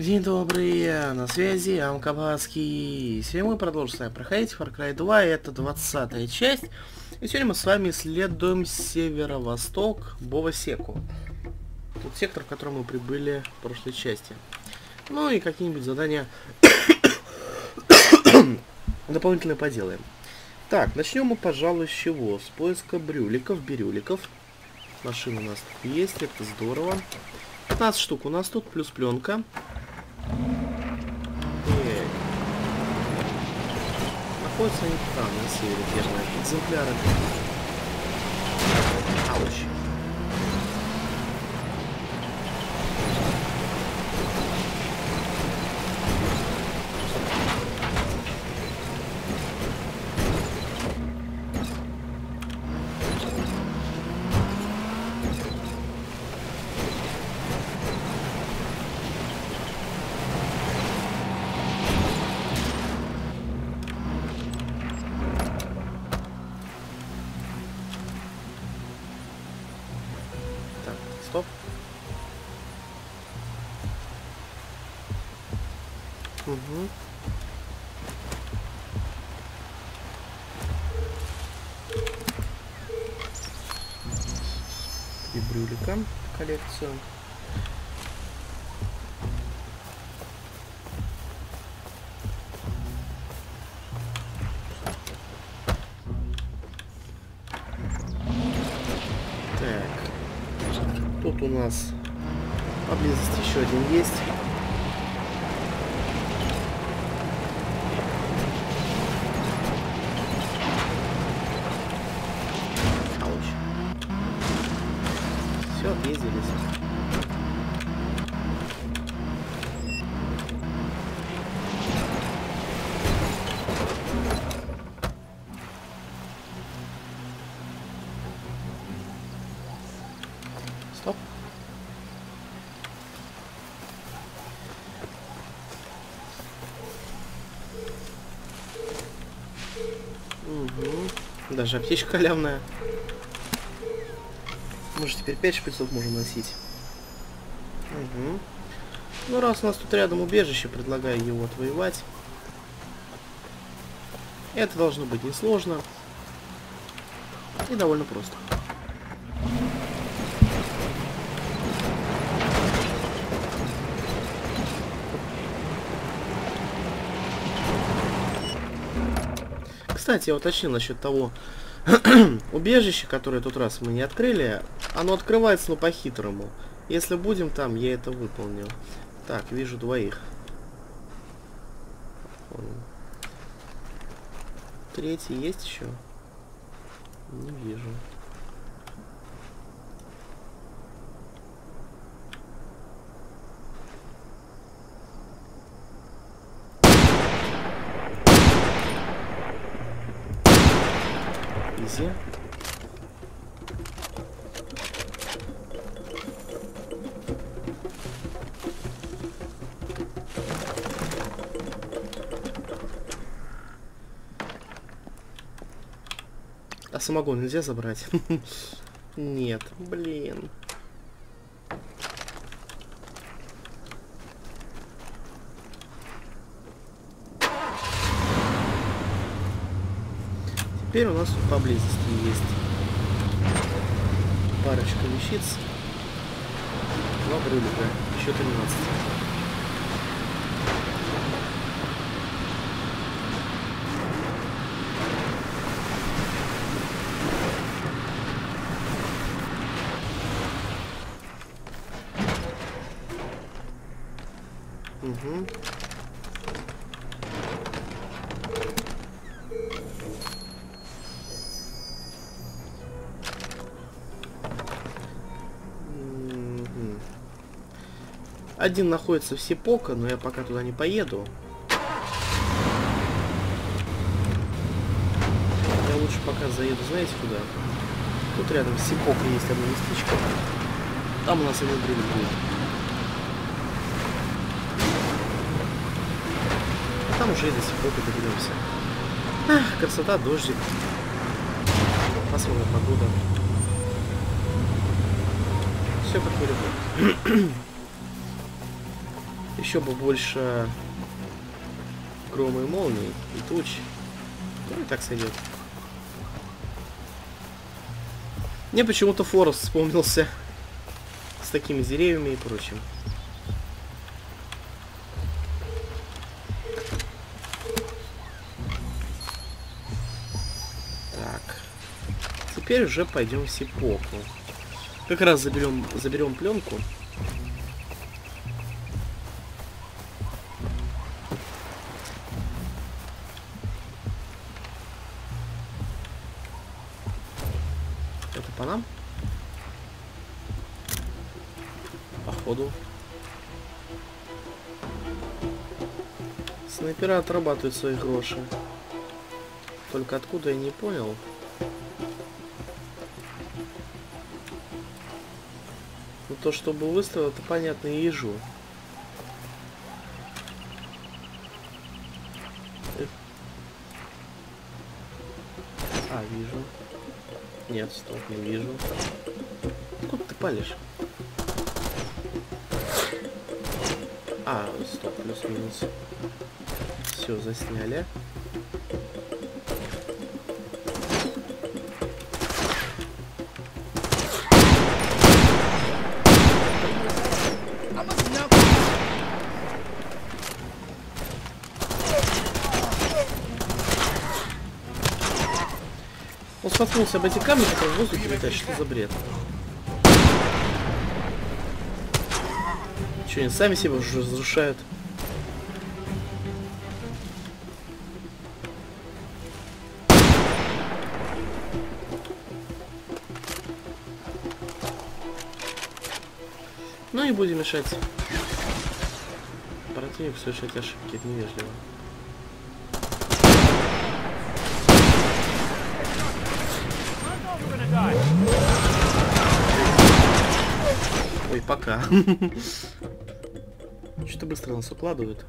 День добрый, на связи Амкабацкий. Сегодня мы продолжим с вами проходить Far Cry 2, это 20-я часть. И сегодня мы с вами исследуем северо-восток Бова-Секу. Тот сектор, в котором мы прибыли в прошлой части. Ну и какие-нибудь задания дополнительно поделаем. Так, начнем мы, пожалуй, с чего? С поиска бирюликов. Машина у нас тут есть, это здорово. 15 штук у нас тут, плюс пленка. Находятся они там, на севере, первые экземпляры. Ауч. Стоп. Угу. И брюлика в коллекцию. Тут у нас поблизости еще один есть. Ауч. Все, объездились. Стоп. Угу. Даже аптечка халявная. Мы же теперь 5 шприцов можем носить. Угу. Ну, раз у нас тут рядом убежище, предлагаю его отвоевать. Это должно быть несложно. И довольно просто. Кстати, я уточнил насчет того убежища, которое тот раз мы не открыли. Оно открывается, но по-хитрому. Если будем там, я это выполню. Так, вижу двоих. Третий есть еще? Не вижу. Изи. А самогон нельзя забрать? Нет, блин. Теперь у нас тут поблизости есть парочка вещиц. 2 брюлика, еще 13. Угу. Один находится в Сипока, но я пока туда не поеду. Я лучше пока заеду, знаете куда? Тут рядом с Сипока есть одно местечко. Там у нас один брюлик будет. А там уже и до Сипока доберемся. Ах, красота, дождик. Пасмурная погода. Все как мы любим. Еще бы больше грома и молний и туч. Ну и так сойдет. Мне почему-то Форест вспомнился с такими деревьями и прочим. Так. Теперь уже пойдем в Сипоку. Как раз заберем пленку. Это по нам? Походу. Снайпера отрабатывают свои гроши. Только откуда я не понял. Ну то, чтобы выставил, это понятно и ежу. А, вижу. Нет, стоп, не вижу. Откуда ты палишь? А, стоп, плюс-минус. Все, засняли. Он споткнулся об эти камни, которые в воздухе летят. Что за бред? Че, они сами себя уже разрушают? Ну и будем мешать противнику совершать ошибки. Это невежливо. Ой, пока. Что-то быстро нас укладывают.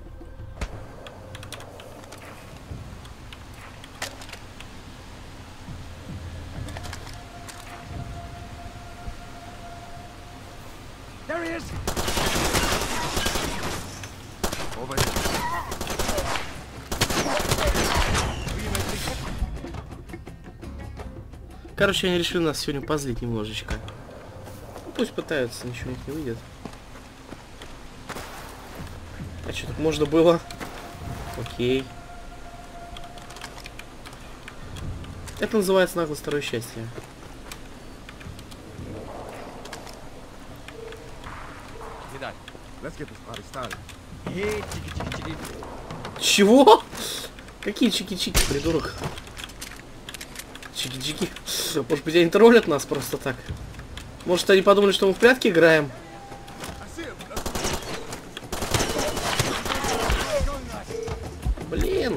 Короче, они решили нас сегодня позлить немножечко. Ну, пусть пытаются, ничего у них не выйдет. А что, так можно было? Окей. Это называется наглость второе счастье. Чего? Какие чики-чики, придурок? Чики-чики. Может быть, они троллят нас просто так? Может, они подумали, что мы в прятки играем? Блин.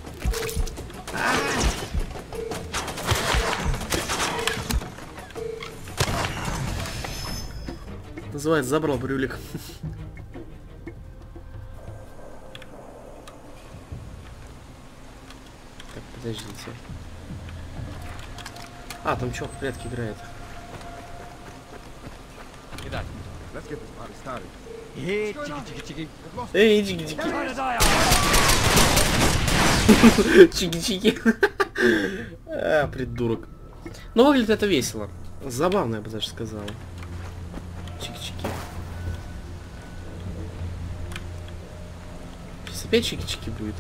Называется, забрал брюлик. Так, подождите. А, там чё, в прятки играет. Эй, чики-чики. Чики-чики. А, придурок. Ну, выглядит это весело. Забавно, я бы даже сказал. Чики-чики. Сейчас опять чики-чики будет.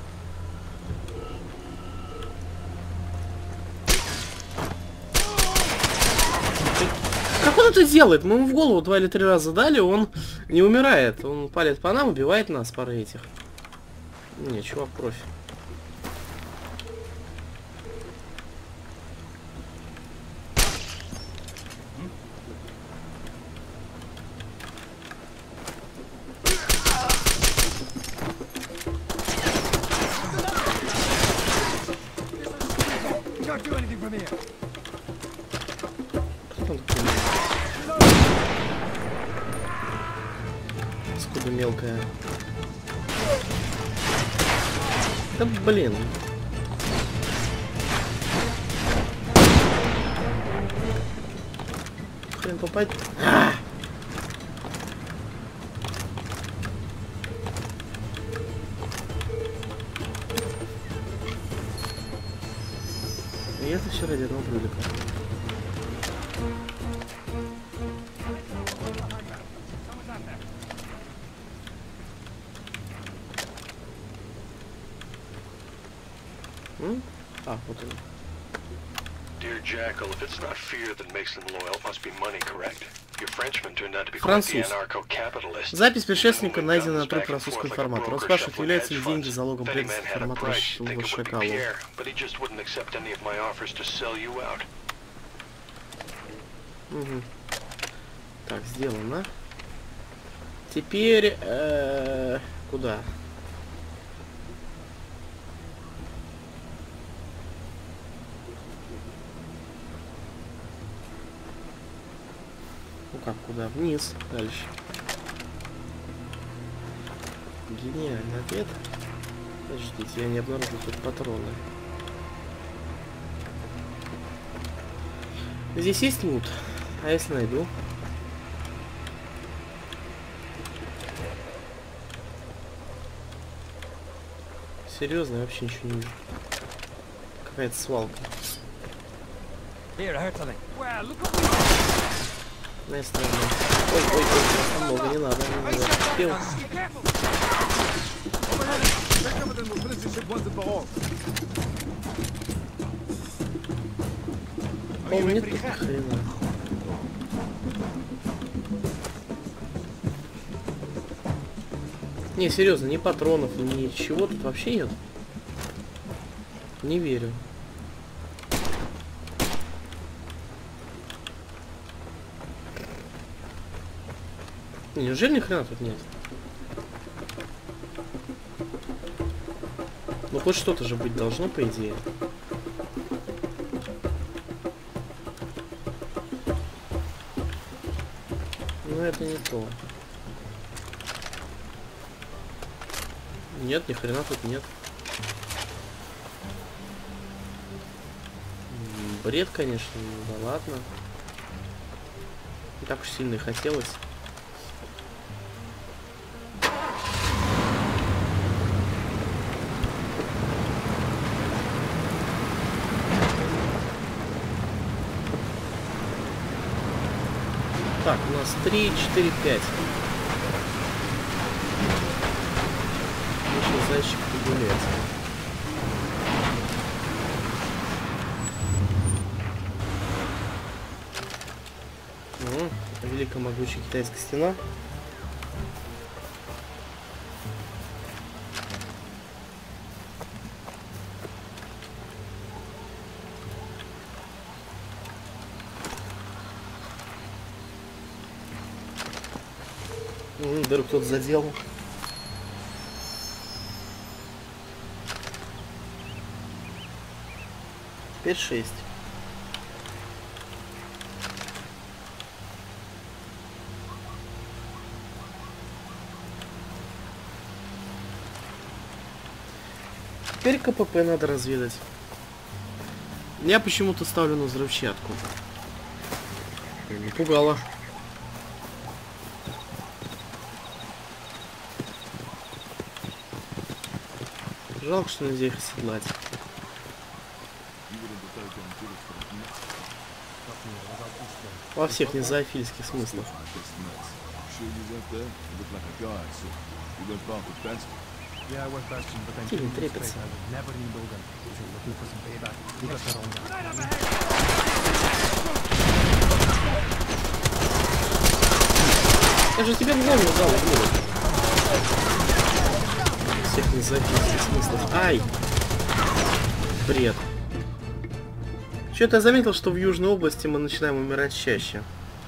Как он это делает? Мы ему в голову 2 или 3 раза дали, он не умирает. Он палит по нам, убивает нас, пара этих. Не, чувак, профи. Скуда мелкая. Да блин. Хрен попасть. это все ради одного кролика. А, вот он. Dear Jackal, if it's not fear that makes them loyal, it must be money, correct? Your Frenchman turned out to be quite the anarcho-capitalist. Запись предшественника найдена на труп французского информатора. Он спрашивает, являются ли деньги залогом предательства информатора Шакалу. Угу. Так, сделано. Теперь... куда? Ну как, куда? Вниз. Дальше. Гениальный ответ. Подождите, я не обнаружил тут патроны. Здесь есть лут? А если найду? Серьезно, я вообще ничего не вижу. Какая-то свалка. На стороне. Ой, много не надо, Пил. О, нет тут хрена. Не, серьезно, ни патронов, ничего тут вообще нет. Не верю. Неужели ни хрена тут нет? Ну хоть что-то же быть должно, по идее. Но это не то. Нет, ни хрена тут нет. Бред, конечно, ну да ладно. Не так уж сильно и хотелось. Так, у нас 3, 4, 5. Вышел зайчик погулять. Великая могучая китайская стена. Дыру кто-то задел. Теперь 6. Теперь КПП надо разведать. Я почему-то ставлю на взрывчатку. Не пугало. Жалко, что нельзя их оседлать. Во всех незоофильских смыслах. Тиль трепится. Я же тебе в голову дал, всех независимых смыслов. Ай! Бред. Что-то я заметил, что в Южной области мы начинаем умирать чаще.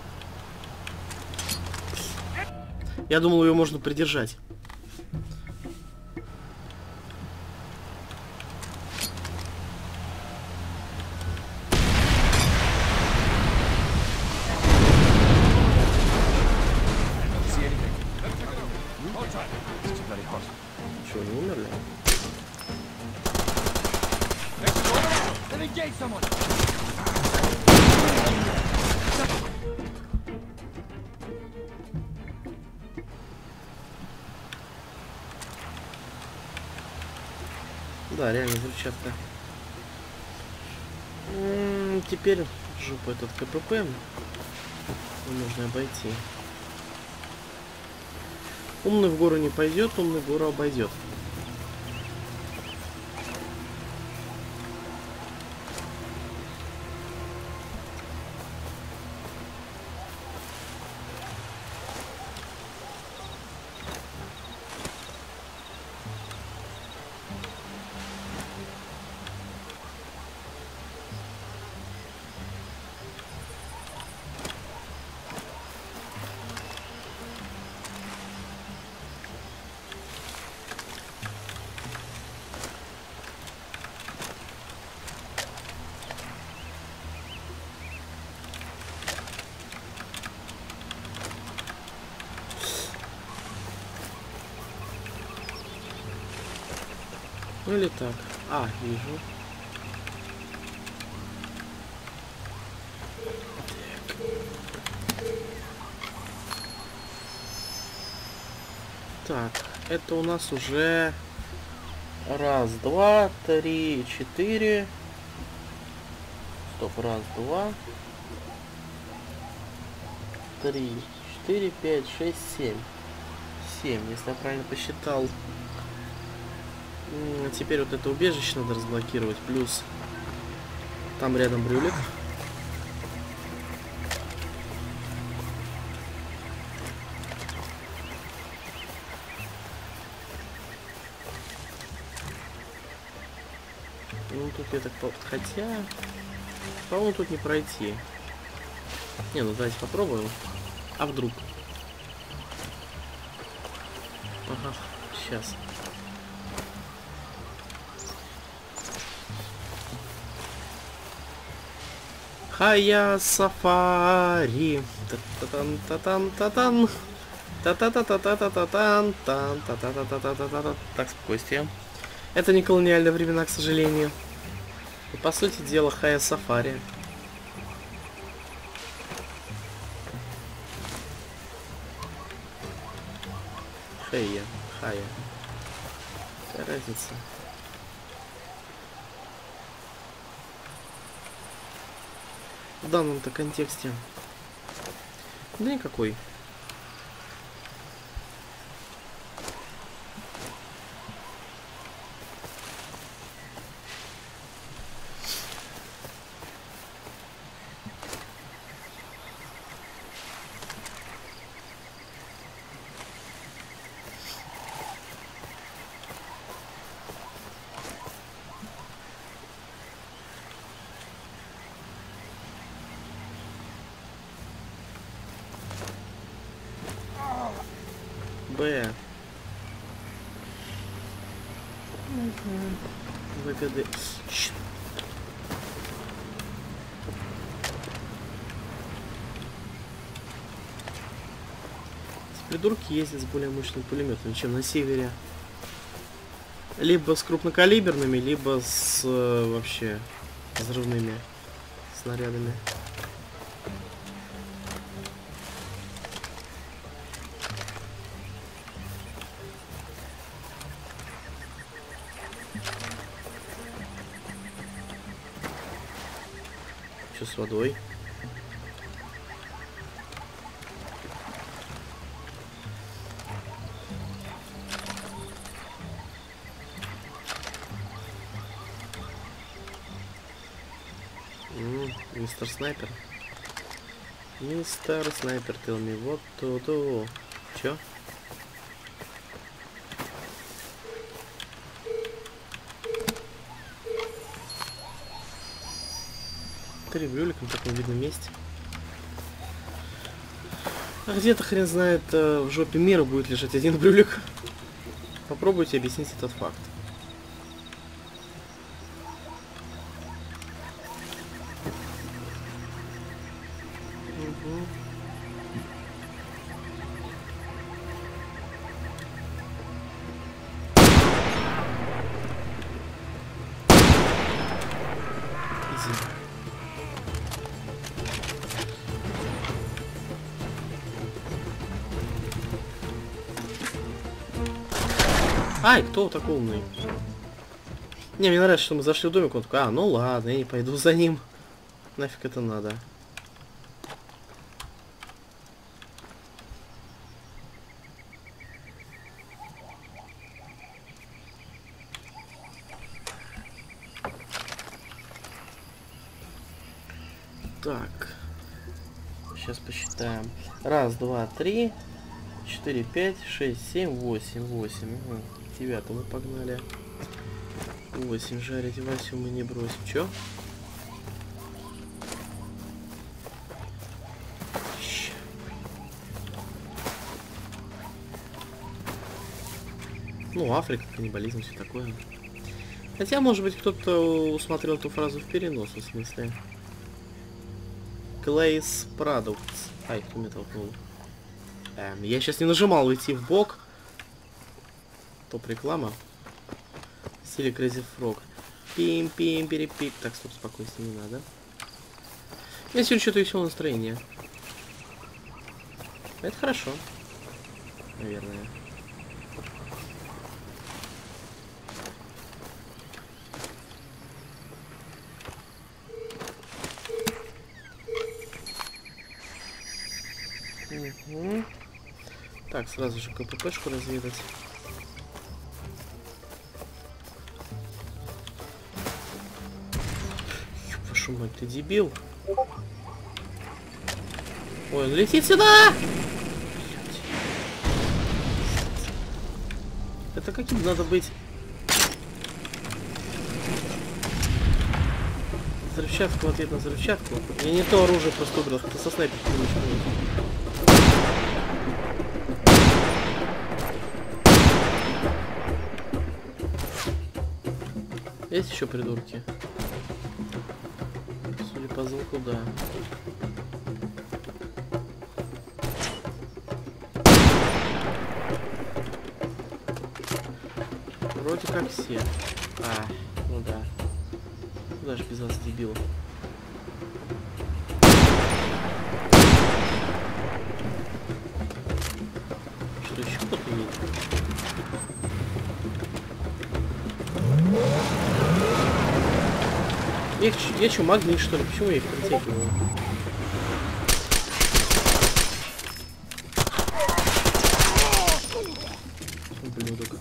Я думал, ее можно придержать. Чего, не умерли? Да, реально взрывчатка. Теперь жопу этот КПП нужно обойти. Умный в гору не пойдет, умный гору обойдет. Ну или так. А, вижу. Так, это у нас уже раз, два, три, четыре. Стоп, раз, два, три, четыре, пять, шесть, семь. 7, если я правильно посчитал. Теперь вот это убежище надо разблокировать. Плюс там рядом брюлик. Ну тут я так... Хотя... По-моему, тут не пройти. Не, ну давайте попробуем. А вдруг? Ага, сейчас. Хая сафари. Та-та-тан-та-тан-та-тан. Та-та-та-та-та-та-тан. Та-та-та-та-та-та-та. Так, спокойствие. Это не колониальные времена, к сожалению. И, по сути дела, Хая сафари. Хая. Какая разница? В данном-то контексте. Да никакой. Б. ВКД. Придурки ездят с более мощным пулеметом, чем на севере. Либо с крупнокалиберными, либо с вообще взрывными снарядами. Что с водой? Мистер Снайпер. Мистер Снайпер, tell me what to do. Чё? Три брюлика на таком видном месте. А где-то хрен знает, в жопе мира будет лежать один брюлик. Попробуйте объяснить этот факт. Ай, кто такой умный? Не, мне нравится, что мы зашли в домик, он такой, ну ладно, я не пойду за ним. Нафиг это надо. Так. Сейчас посчитаем. 1, 2, 3, 4, 5, 6, 7, 8. 8. Угу. 9 мы погнали. 8 жарить Васю мы не бросим. Чё? Ну, Африка, каннибализм, все такое. Хотя, может быть, кто-то усмотрел эту фразу в переносном смысле. Clay's Products. Ай, кто меня толкнул? Я сейчас не нажимал уйти в бок. Топ реклама. В стиле Crazy Frog. Пим-пим-перепип. Так, стоп, спокойствие, не надо. У меня сегодня что-то веселое настроение. Это хорошо. Наверное. Угу. Так, сразу же КППшку разведать. Вашу мать, ты дебил? Ой, он летит сюда! Это каким надо быть? Взрывчатку в ответ на взрывчатку. Я не то оружие просто выбрал, это со снайперки ничего. Есть еще придурки? Судя по звуку, да. Вроде как все. Ну да. Куда же без вас, дебил? Что еще кто-то видит? Я что, магнит, что ли? Почему я их притягиваю? Ублюдок.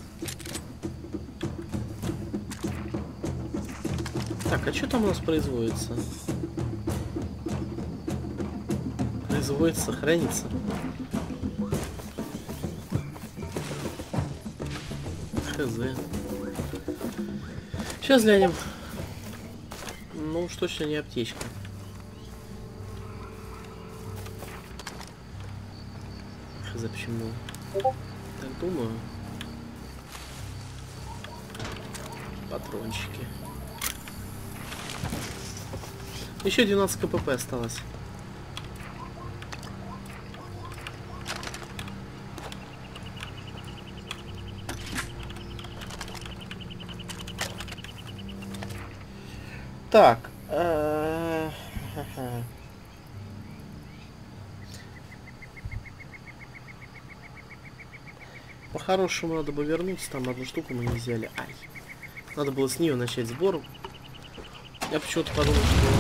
Так, а что там у нас производится? Производится, хранится. Хз. Сейчас глянем. Ну уж точно не аптечка. Хз, почему? Так думаю. Патрончики. Еще 12 КПП осталось. Так. По-хорошему надо бы вернуться, там одну штуку мы не взяли. Ай. Надо было с нее начать сбор. Я почему-то подумал, что...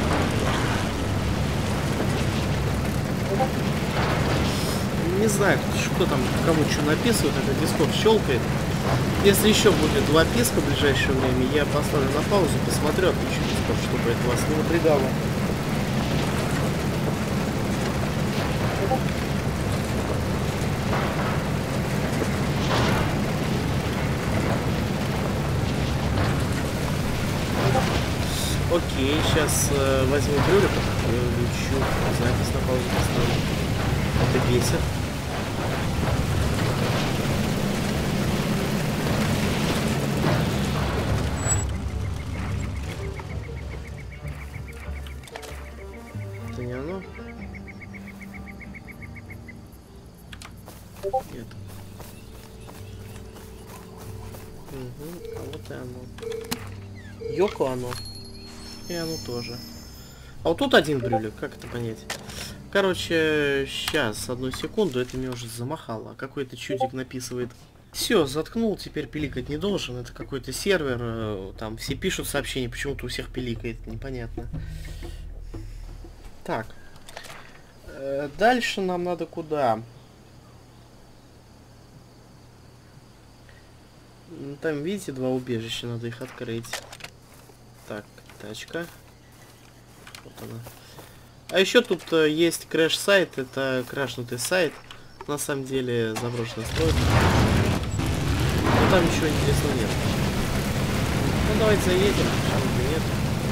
Не знаю, кто там, кому что написывает, это Discord щелкает. Если еще будет 2 писка в ближайшее время, я поставлю на паузу, посмотрю, отключу Discord, чтобы это вас не напрягало. Окей, сейчас возьму брюлик, включу запись на паузу поставлю. Это бесит. Это не оно? Нет. Угу, а вот и оно. Йоко оно. И оно тоже. А вот тут один брюлик, как это понять? Короче, сейчас, одну секунду, это меня уже замахало. Какой-то чудик написывает Все, заткнул, теперь пиликать не должен. Это какой-то сервер, там все пишут сообщения, почему-то у всех пиликает, непонятно. Так. Дальше нам надо куда? Там, видите, два убежища, надо их открыть. Так, тачка. Вот она. А еще тут есть крэш-сайт, это крашнутый сайт. На самом деле заброшенная стройка. Но там ничего интересного нет. Ну давайте заедем, почему бы нет.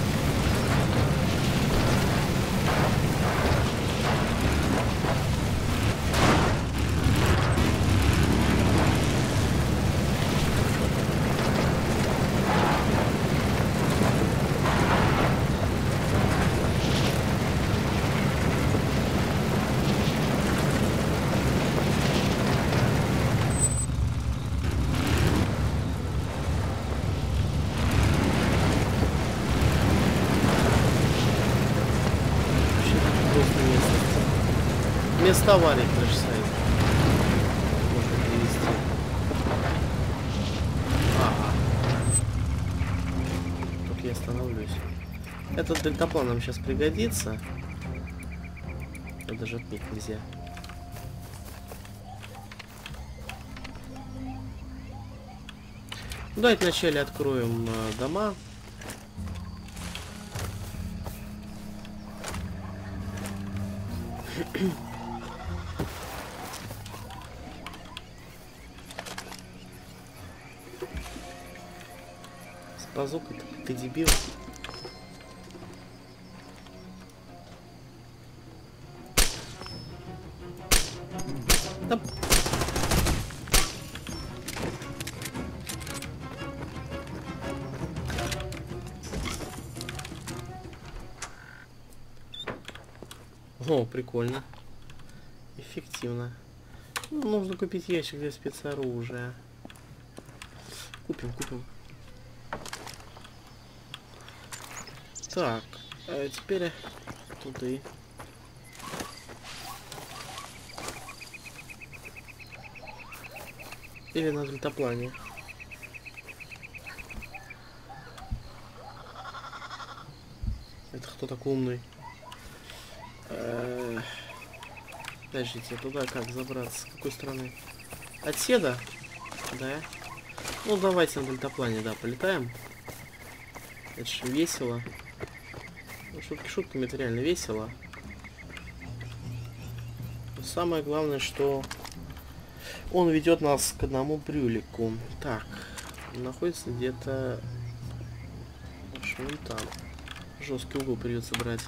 Место аварии крэш-сайт. Можно перевести. Ага. Тут я остановлюсь. Этот дельтаплан нам сейчас пригодится. Даже отметить нельзя. Давайте вначале откроем дома. С базукой ты дебил. Да. О, прикольно. Эффективно. Ну, нужно купить ящик для спецоружия. Купим. Так, а теперь туда. Или на дельтаплане. Это кто такой умный? Подождите, туда как забраться? С какой стороны? Отседа? Да. Ну давайте на дельтаплане, да, полетаем. Это же весело. Ну, шутки шутками, это реально весело. Но самое главное, что он ведет нас к одному брюлику. Так, находится где-то вон там. Жесткий угол придется брать.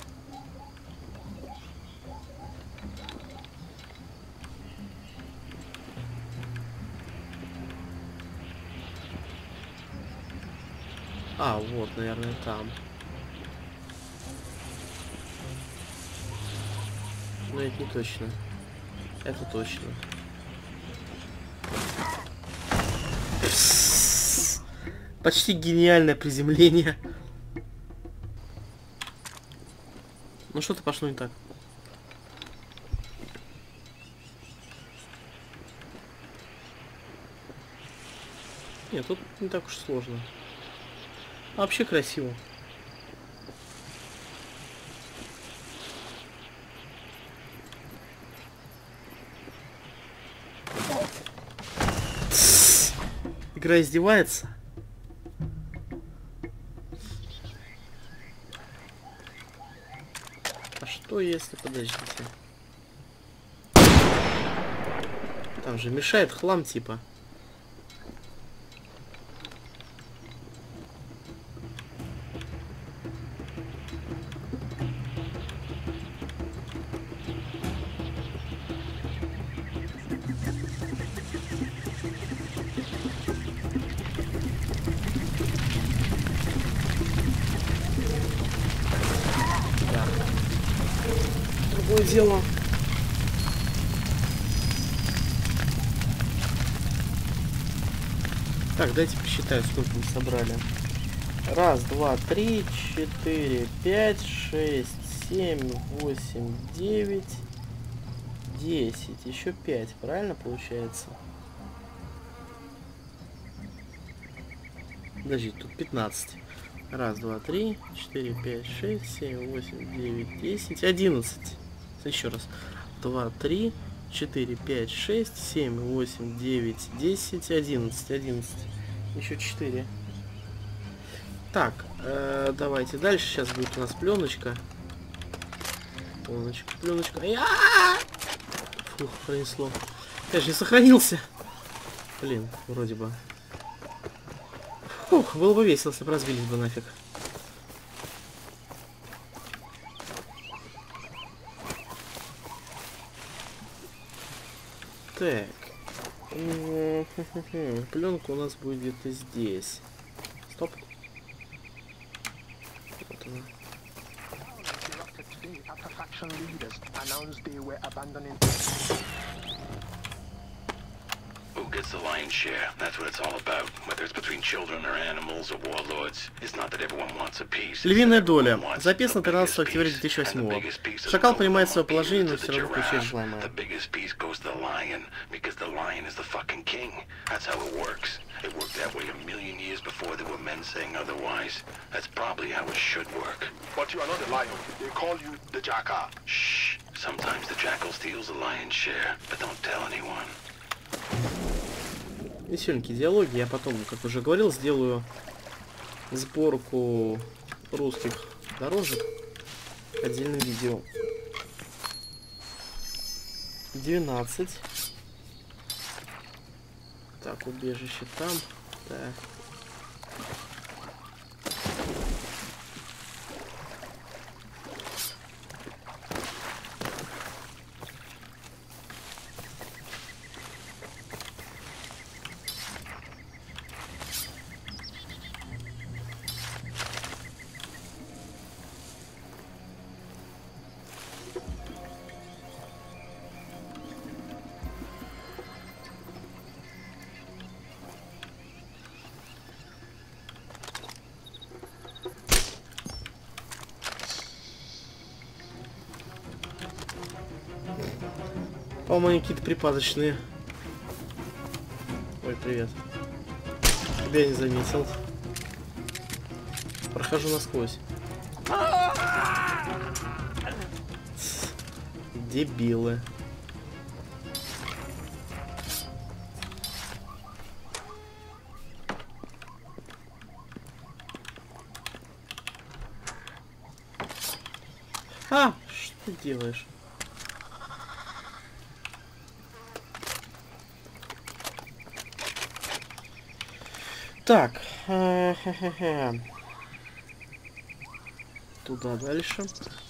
А, вот, наверное, там. Но это не точно. Это точно. Почти гениальное приземление. Ну что-то пошло не так. Нет, тут не так уж сложно. А вообще красиво. Игра издевается. А что если... Подождите. Там же мешает хлам типа. Другое дело. Так, дайте посчитаю, сколько мы собрали. Раз, два, три, 4, 5, 6, 7, 8, 9, 10. Еще 5, правильно получается? Подожди, тут 15. Раз, два, три, 4, 5, 6, 7, 8, 9, 10, 11. Еще раз. 2, 3, 4, 5, 6, 7, 8, 9, 10, 11. 11. Еще 4. Так, давайте дальше. Сейчас будет у нас пленочка. Пленочка. Фух, пронесло. Я же не сохранился. Блин, вроде бы. Фух, было бы весело, если бы разбились бы нафиг. Так. Пленка у нас будет где-то здесь. Стоп. Вот она. Who gets the lion's share? That's what it's all about. Whether it's between children or animals or warlords, it's not that everyone wants a piece. Львиная доля. Записано 13 октября 2008. Шакал понимает свое положение, но все равно получает желаемое. The biggest piece goes to the lion because the lion is the fucking king. That's how it works. It worked that way a million years before there were men saying otherwise. That's probably how it should work. But you are not the lion. They call you the jackal. Shh. Sometimes the jackal steals the lion's share, but don't tell anyone. Веселенькие диалоги. Я потом, как уже говорил, сделаю сборку русских дорожек отдельным видео. 12. Так, убежище там. Так. По-моему, они какие-то припадочные. Ой, привет. Тебя я не заметил. Прохожу насквозь. Дебилы. А, что ты делаешь? Так, туда дальше.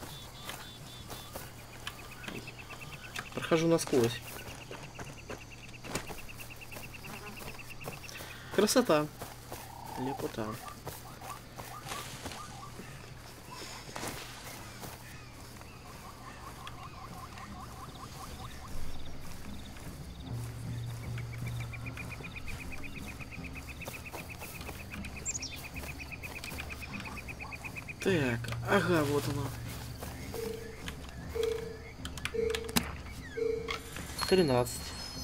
Прохожу насквозь. Красота. Лепота. Так, ага, вот оно. 13.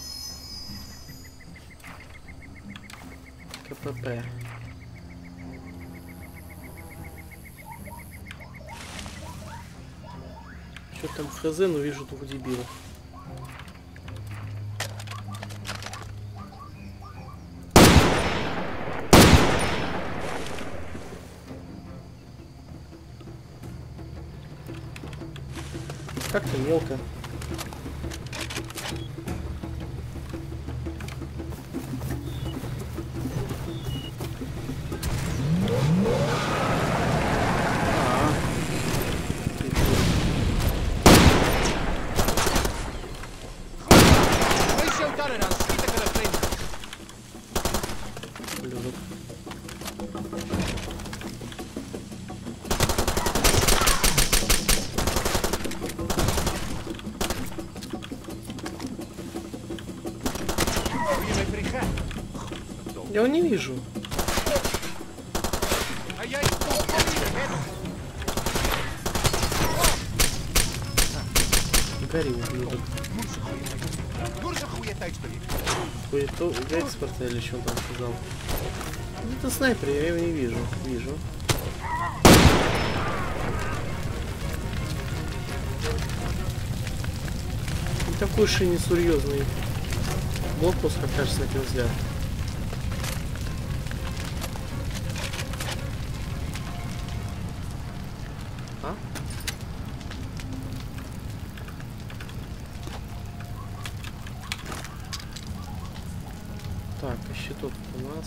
КПП. Что там хз, но вижу только дебилов. Как-то мелко. Я его не вижу. Гори, ублюдок. Хуето экспорта или что он там сказал. Это снайпер, я его не вижу. Вижу. Не такой уж и несерьезный блокпост, как кажется, на первый взгляд. А? Так, а щиток у нас.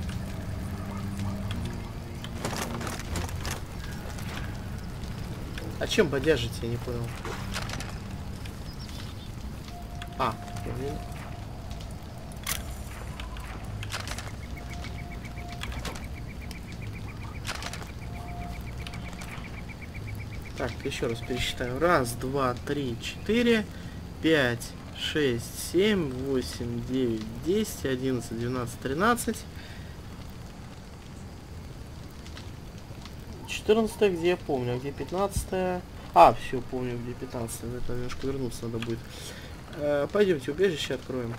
А чем бодяжить, я не понял. А, блин. Так, еще раз пересчитаю. Раз, два, три, 4, 5, 6, 7, 8, 9, 10, 11, 12, 13. 14, где я помню, а где 15? А, все, помню, где 15. Это немножко вернуться надо будет. Пойдемте, убежище откроем.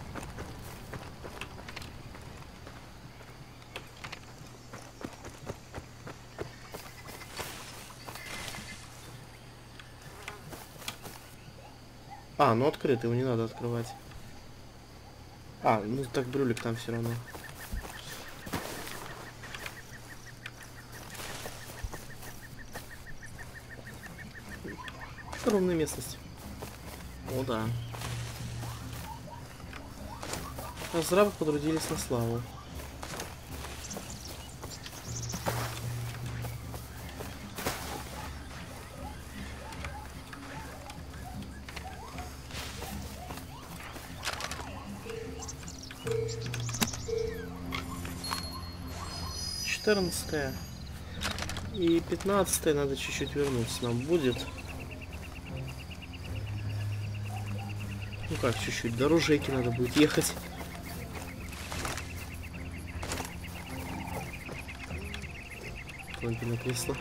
А, ну открыто, его не надо открывать. А, ну так брюлик там все равно. Ровная местность. О, да. Разрабы потрудились на славу. Четырнадцатое и 15 надо чуть-чуть вернуться нам будет. Ну как чуть-чуть, до Ружейки надо будет ехать. Лампина кресло.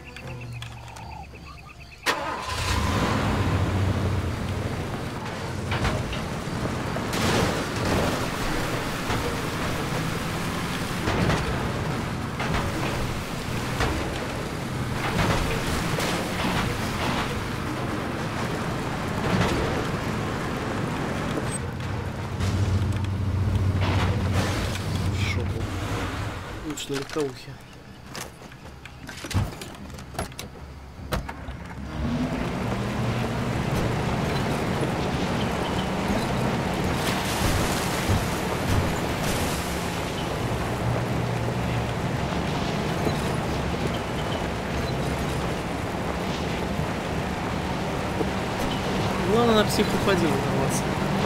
На легковухе. Главное на психу ходил нарваться.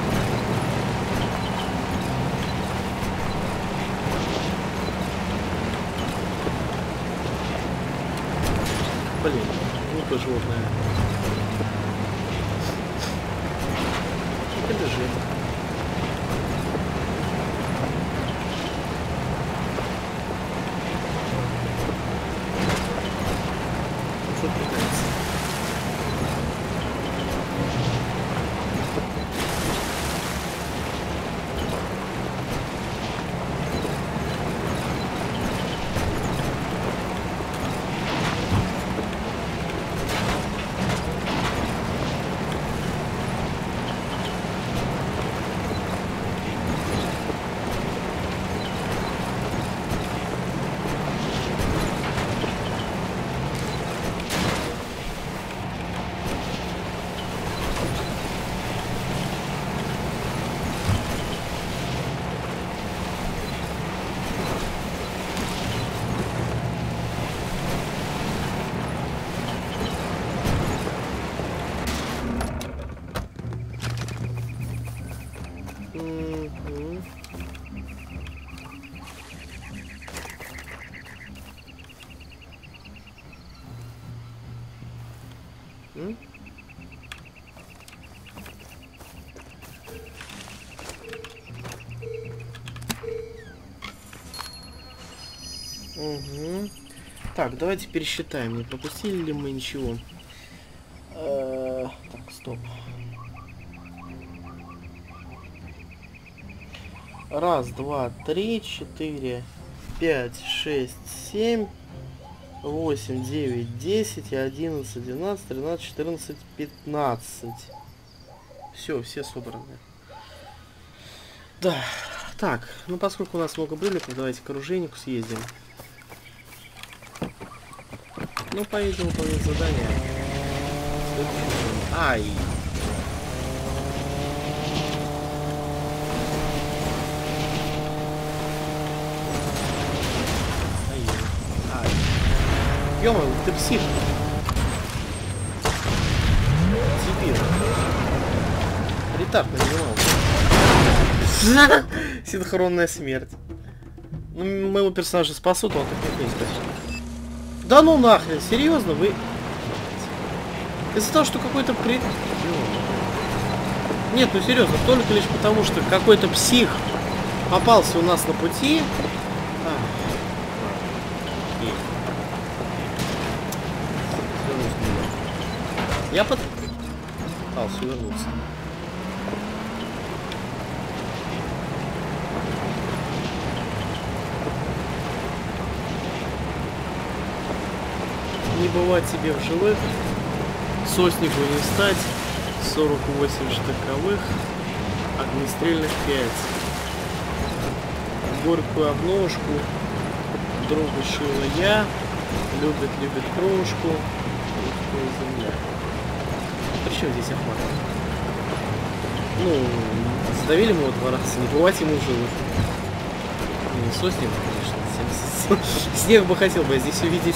Блин, глупое животное. Это бежит. Что пытается? Угу. Так, давайте пересчитаем, не пропустили ли мы ничего. Так, стоп. Раз, два, три, 4, 5, 6, 7, 8, 9, 10, 11, 12, 13, 14, 15. Все, все собраны. Да. Так, ну поскольку у нас много бреликов, давайте к оружейнику съездим. Ну, поедем выполнять задание. Ай! Ай! Ё-моё, ты псих! Дебил! Ретард нанимал. Синхронная смерть. Ну, моего персонажа спасут, он так не спасет. Да ну нахрен, серьезно, вы... Из-за того, что какой-то Нет, ну серьезно, только лишь потому, что какой-то псих попался у нас на пути. Я пытался вернуться. Не бывать тебе в живых, соснику не стать, 48 штыковых, огнестрельных 5. Горькую обножку, другу шила я, любит крошку, русская земля. Причем здесь охват? Ну, задавили мы его 2 раза, не бывать ему в живых. Не сосник, конечно, снег бы хотел бы здесь увидеть.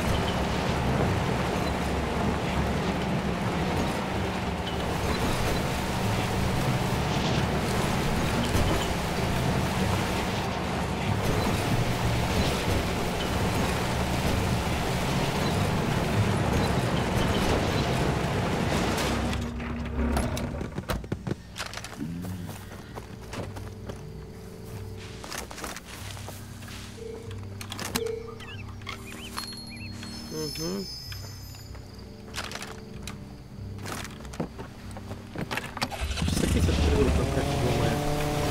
Угу. Сейчас опять этот придурок как ломает.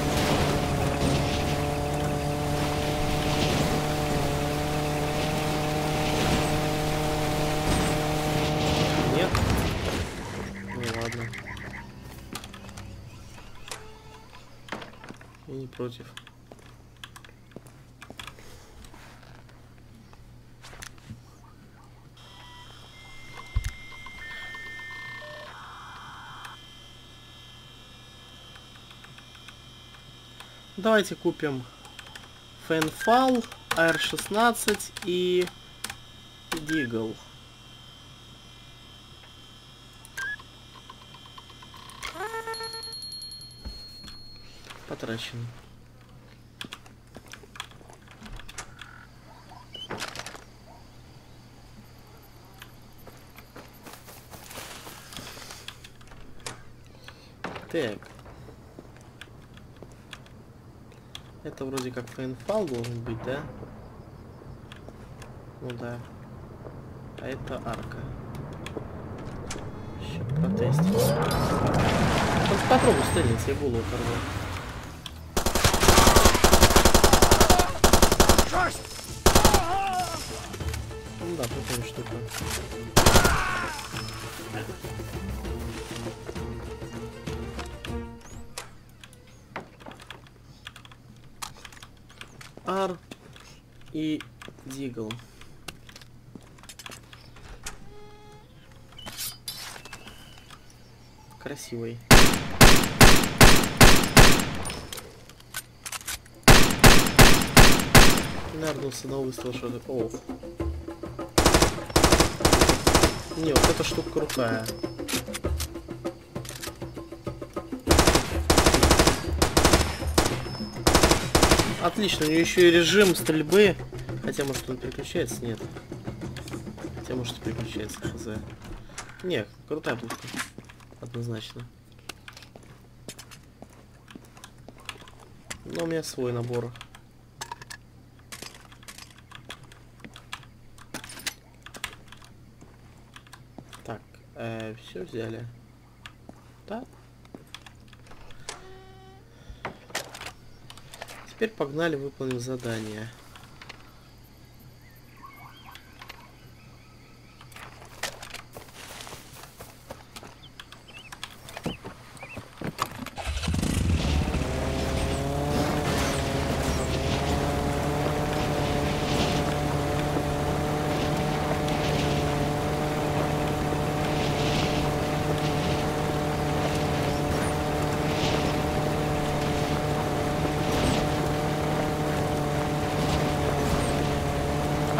Нет? Ну ладно. Я не против. Давайте купим Фенфал, AR-16 и Дигл. Потрачено. Так. Это вроде как Фенфал должен быть, да? Ну да. А это арка. Сейчас протестим. Попробуй стрелять, я голову оторву. Ну да, прикольная штука. Ар и Дигл. Красивый. Наверное, с одного выстрела что-то. О. Не, вот эта штука крутая. Отлично, у нее еще и режим стрельбы. Хотя, может, он переключается? Нет. Хотя, может, переключается, хз. Не, крутая пушка. Однозначно. Но у меня свой набор. Так, все взяли. Так. Теперь погнали, выполним задание.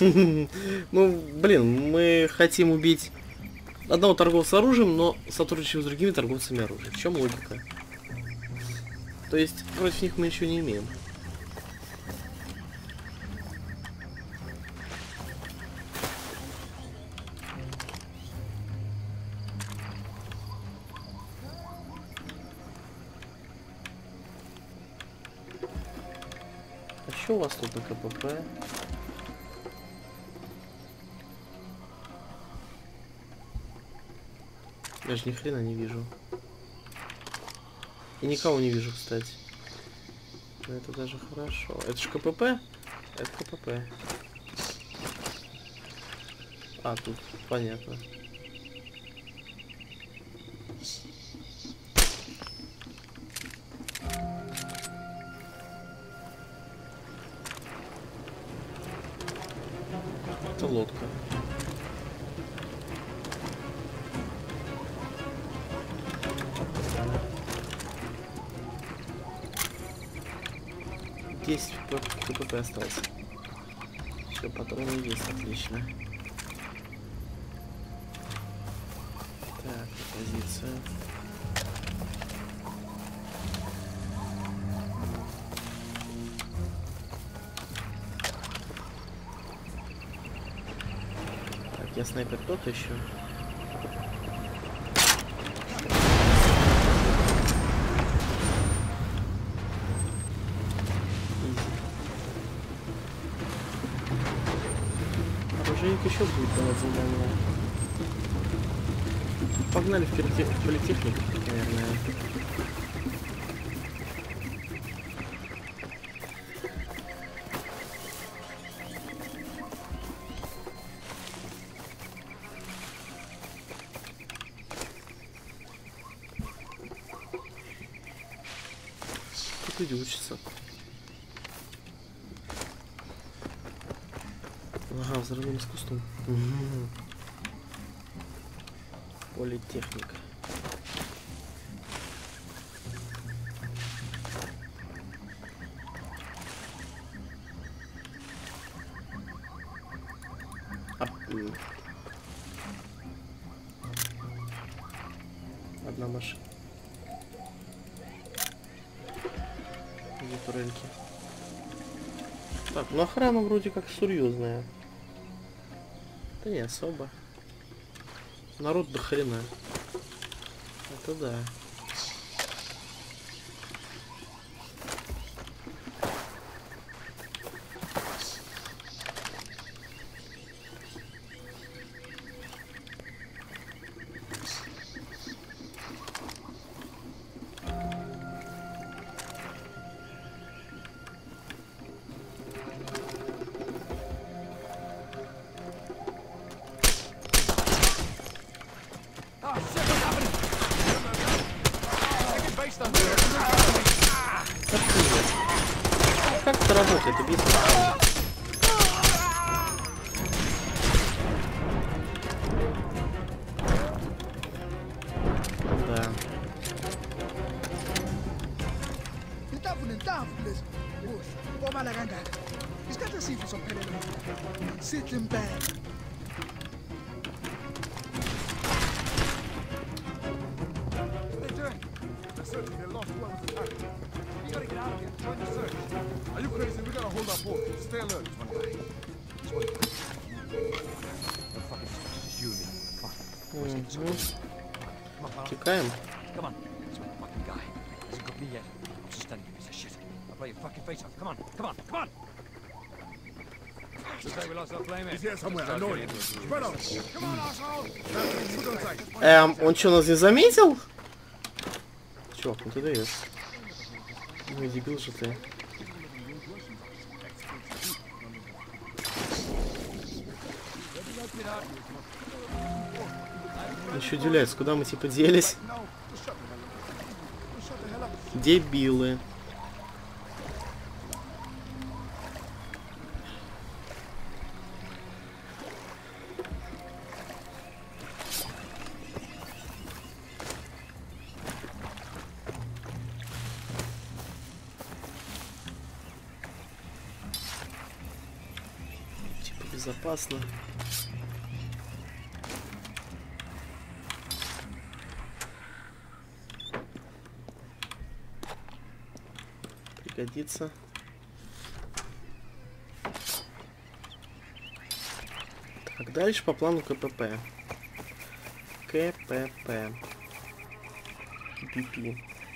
Ну, блин, мы хотим убить одного торговца оружием, но сотрудничаем с другими торговцами оружием. В чем логика? То есть против них мы ничего не имеем. А что у вас тут на КПП? Я же ни хрена не вижу. И никого не вижу, кстати. Но это даже хорошо. Это ж КПП? Это КПП. А, тут понятно. Это лодка. Здесь КПП остался. Все, патроны есть, отлично. Так, позиция. Так, я снайпер тот еще. Оружейник еще будет давать задание. Погнали в политехнику, наверное. Тут люди учатся. Ага, взрывным искусством. Политехника. Одна машина. Две турельки. Так, ну охрана вроде как серьезная. Да не особо. Народ до хрена. Это да. Как это работает? Объясни. Да. Are you crazy? We gotta hold our boat. Stay alert. Текаем. Он что, нас не заметил? Чувак, ну ты даешь. Ну, дебил же ты. Еще удивляется, куда мы типа делись. Дебилы. безопасно. Пригодится. Так, дальше по плану КПП. КПП. КПП.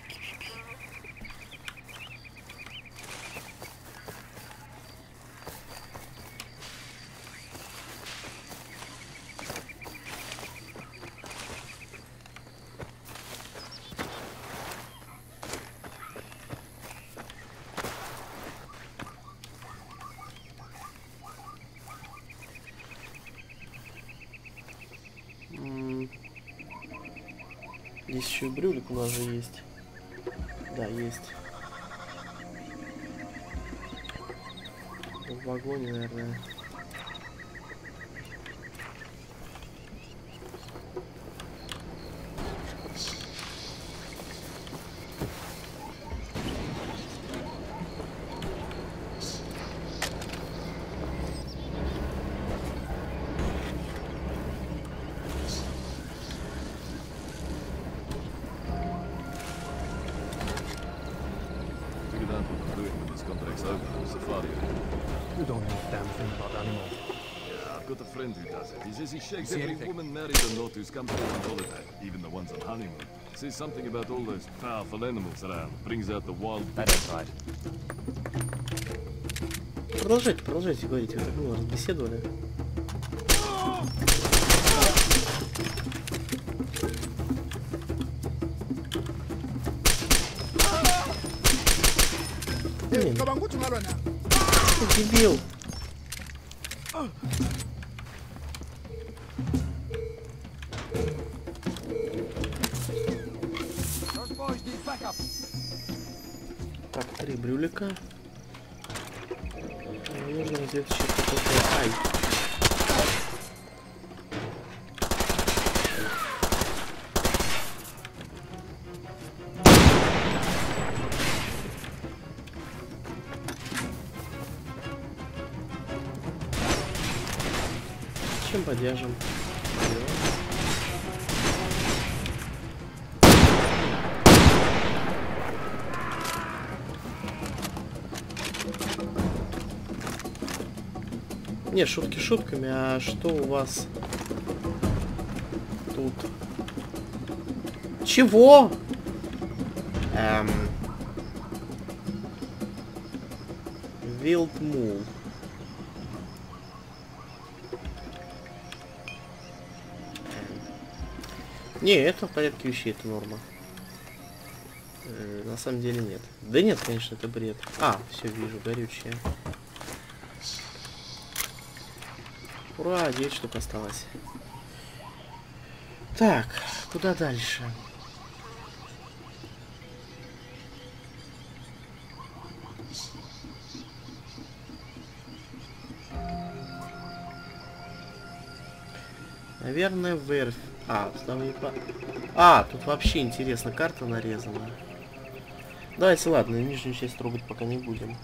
Здесь еще и брюлик у нас же есть. Да, есть. В вагоне, наверное. You don't know a damn thing about animals. Yeah, I've got a friend who does it. He says he shakes every woman married or not who's come to him on holiday, even the ones on honeymoon. Says something about all those powerful animals around. Brings out the wild... That ain't right. Продолжайте говорить, вы так было беседовали. Блин, ты дебил. Так, 3 брюлика. Нужно где-то еще какой-то... Ай! Чем поддержим? Не, шутки шутками, а что у вас тут? Чего? Wild Mule. Не, это в порядке вещей, это норма. На самом деле нет. Да нет, конечно, это бред. А, все вижу, горючее. Ура, 9 штук осталось. Так, куда дальше? Наверное, верфь. А, там не по... А, тут вообще интересно, карта нарезана. Давайте, ладно, нижнюю часть трогать пока не будем.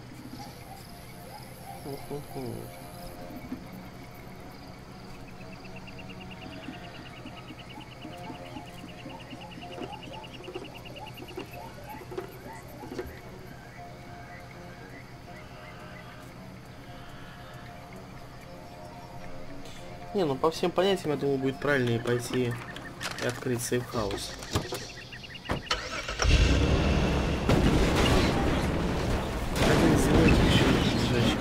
Не, ну по всем понятиям, я думаю, будет правильнее пойти и открыть сейф-хаус. Один сделайте еще лежачий.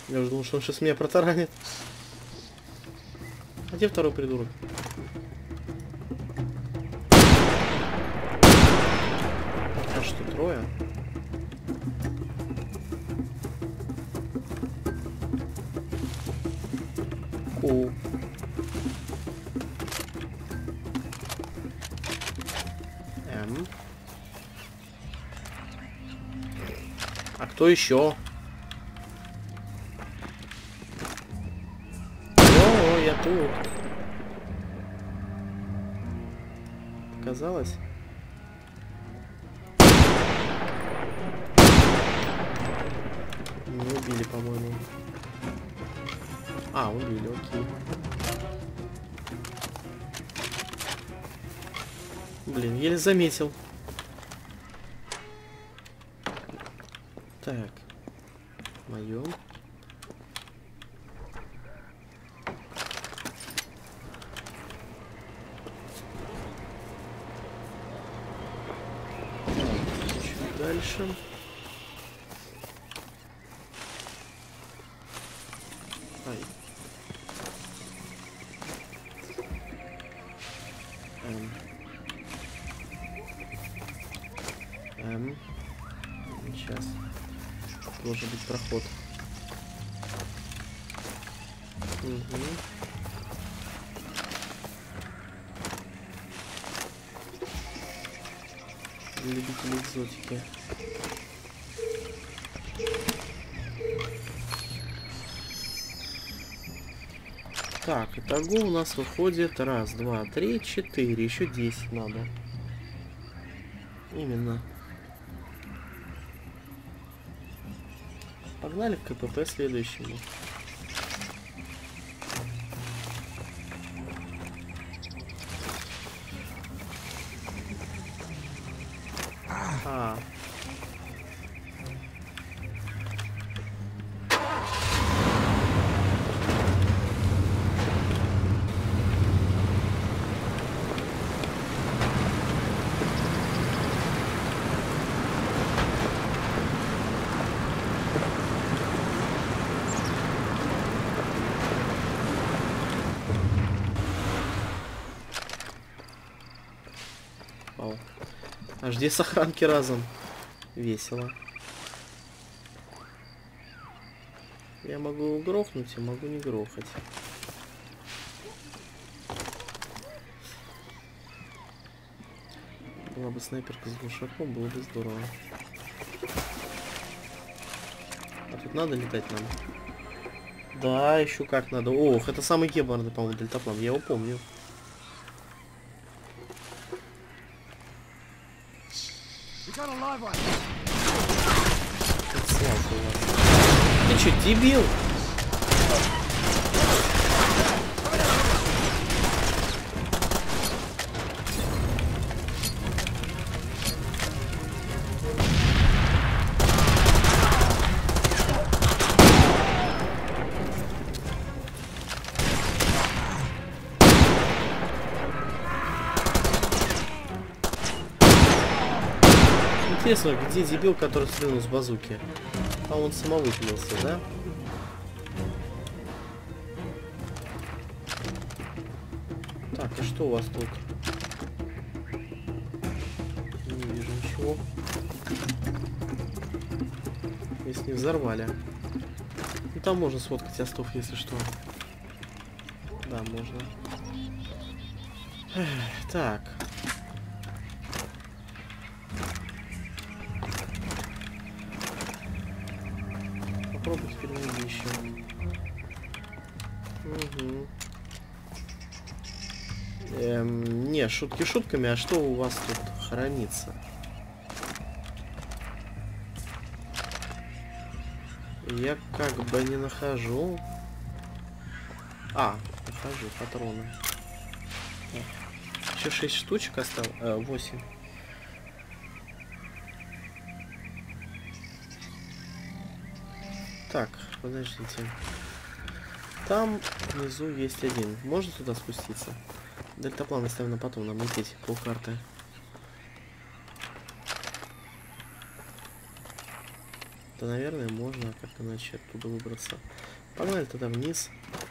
Я уже думал, что он сейчас меня протаранит. А где второй придурок? А что, трое? Ку. А кто еще? О, я тут. Показалось? Не убили, по-моему. А, убили, окей. Блин, еле заметил. Так. Моё. Чуть дальше. Ай. Сейчас. Должен быть проход. Угу. Любители экзотики. Так, итого у нас выходит раз, два, три, 4. Еще 10 надо. Именно. Погнали к КПП следующему. А. Вау. Аж 2 охранки разом. Весело. Я могу грохнуть, а могу не грохать. Была бы снайперка с глушаком, было бы здорово. А тут надо летать нам? Да, еще как надо. Ох, это самый гебарный, по-моему, дельтаплан. Я его помню. Ты что, дебил? Интересно, где дебил, который стрельнул с базуки? А он самовыпилился, да? Так, и что у вас тут? Не вижу ничего. Если не взорвали. Ну там можно сфоткать остов, если что. Да, можно. Так. Попробуй теперь найди еще. Угу. Не, шутки шутками, а что у вас тут хранится? Я как бы не нахожу. А, нахожу патроны. Еще 6 штучек осталось. 8. Так, подождите. Там внизу есть один. Можно туда спуститься? Дельтаплан оставим на потом, нам лететь полкарты. Да, наверное, можно как-то иначе оттуда выбраться. Погнали тогда вниз.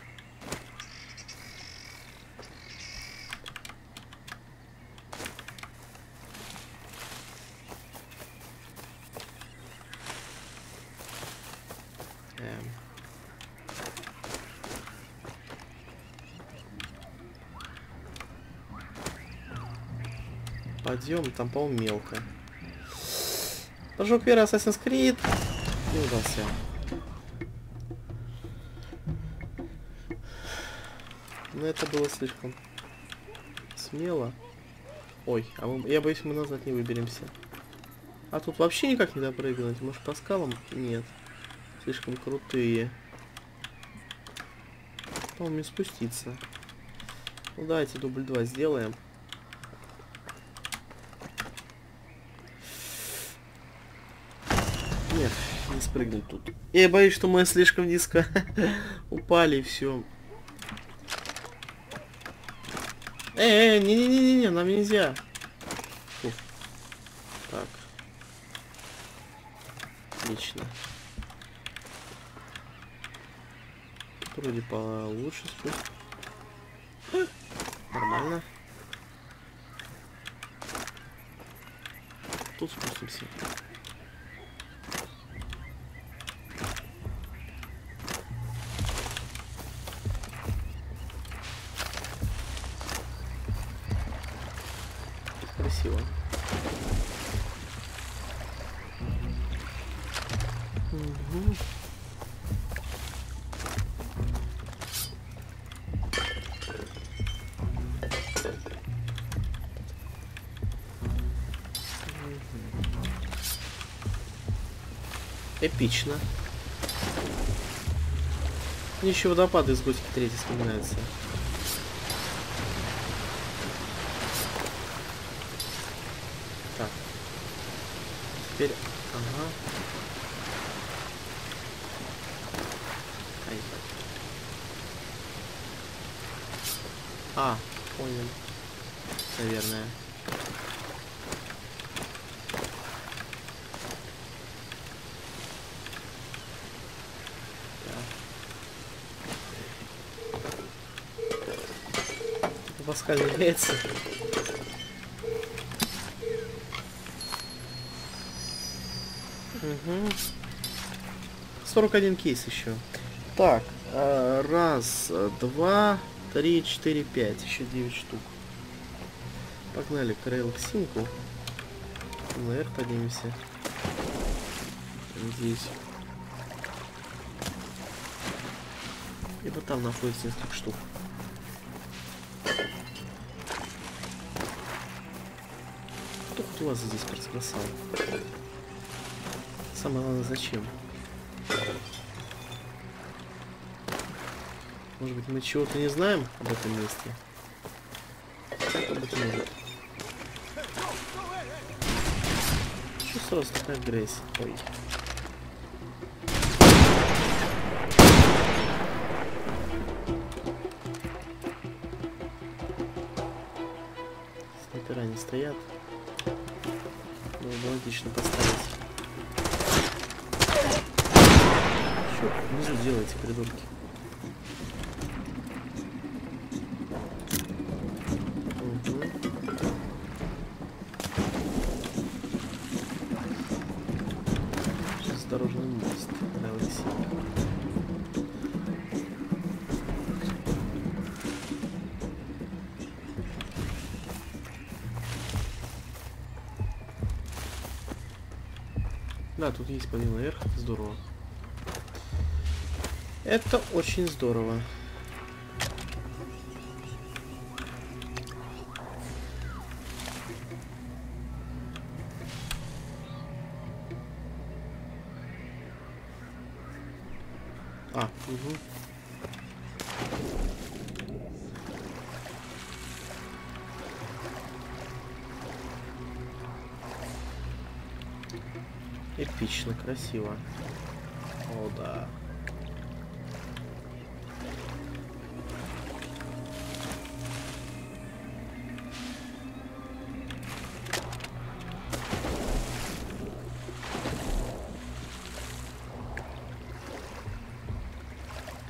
Пойдем, там, по-моему, мелко. Прыжок первый Assassin's Creed. Не удался. Но это было слишком смело. Ой, а я боюсь, мы назад не выберемся. А тут вообще никак не допрыгнуть. Может, по скалам? Нет. Слишком крутые. По-моему, не спуститься. Ну, давайте дубль 2 сделаем. Нет, не спрыгнуть тут. Я боюсь, что мы слишком низко упали и все. Не-не-не-не, нам нельзя. Фу. Так. Отлично. Тут вроде получше спуск. Нормально. Тут спустимся. Красиво. Угу. Эпично. Мне еще водопады из Готики 3 вспоминаются. Так. Теперь... Ага. Ай. А, понял. Наверное. Поскальзывается. 41 кейс еще. Так, раз, два, три, четыре, пять. Еще 9 штук. Погнали к рейлксинку. Наверх поднимемся. Здесь. И вот там находится несколько штук. Кто вас здесь разбросал? Самое главное, зачем? Может быть, мы чего-то не знаем об этом месте? Как быть может? Что сразу такая грязь? Ой. Снайпера не стоят. Было бы логично поставить. Что внизу делаете, придурки? Осторожный мост. Да, тут есть подъем наверх, это здорово. Это очень здорово. А, угу. Эпично, красиво. О, да.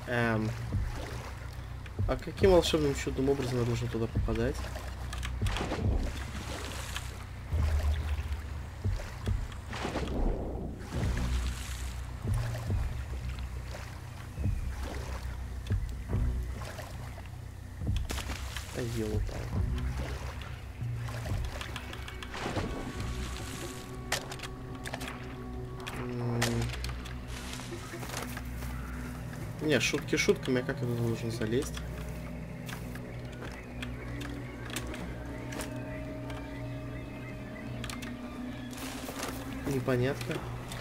А каким волшебным чудным образом я должен туда попадать? Елу там. Не, шутки шутками, а как я должен залезть? Непонятно.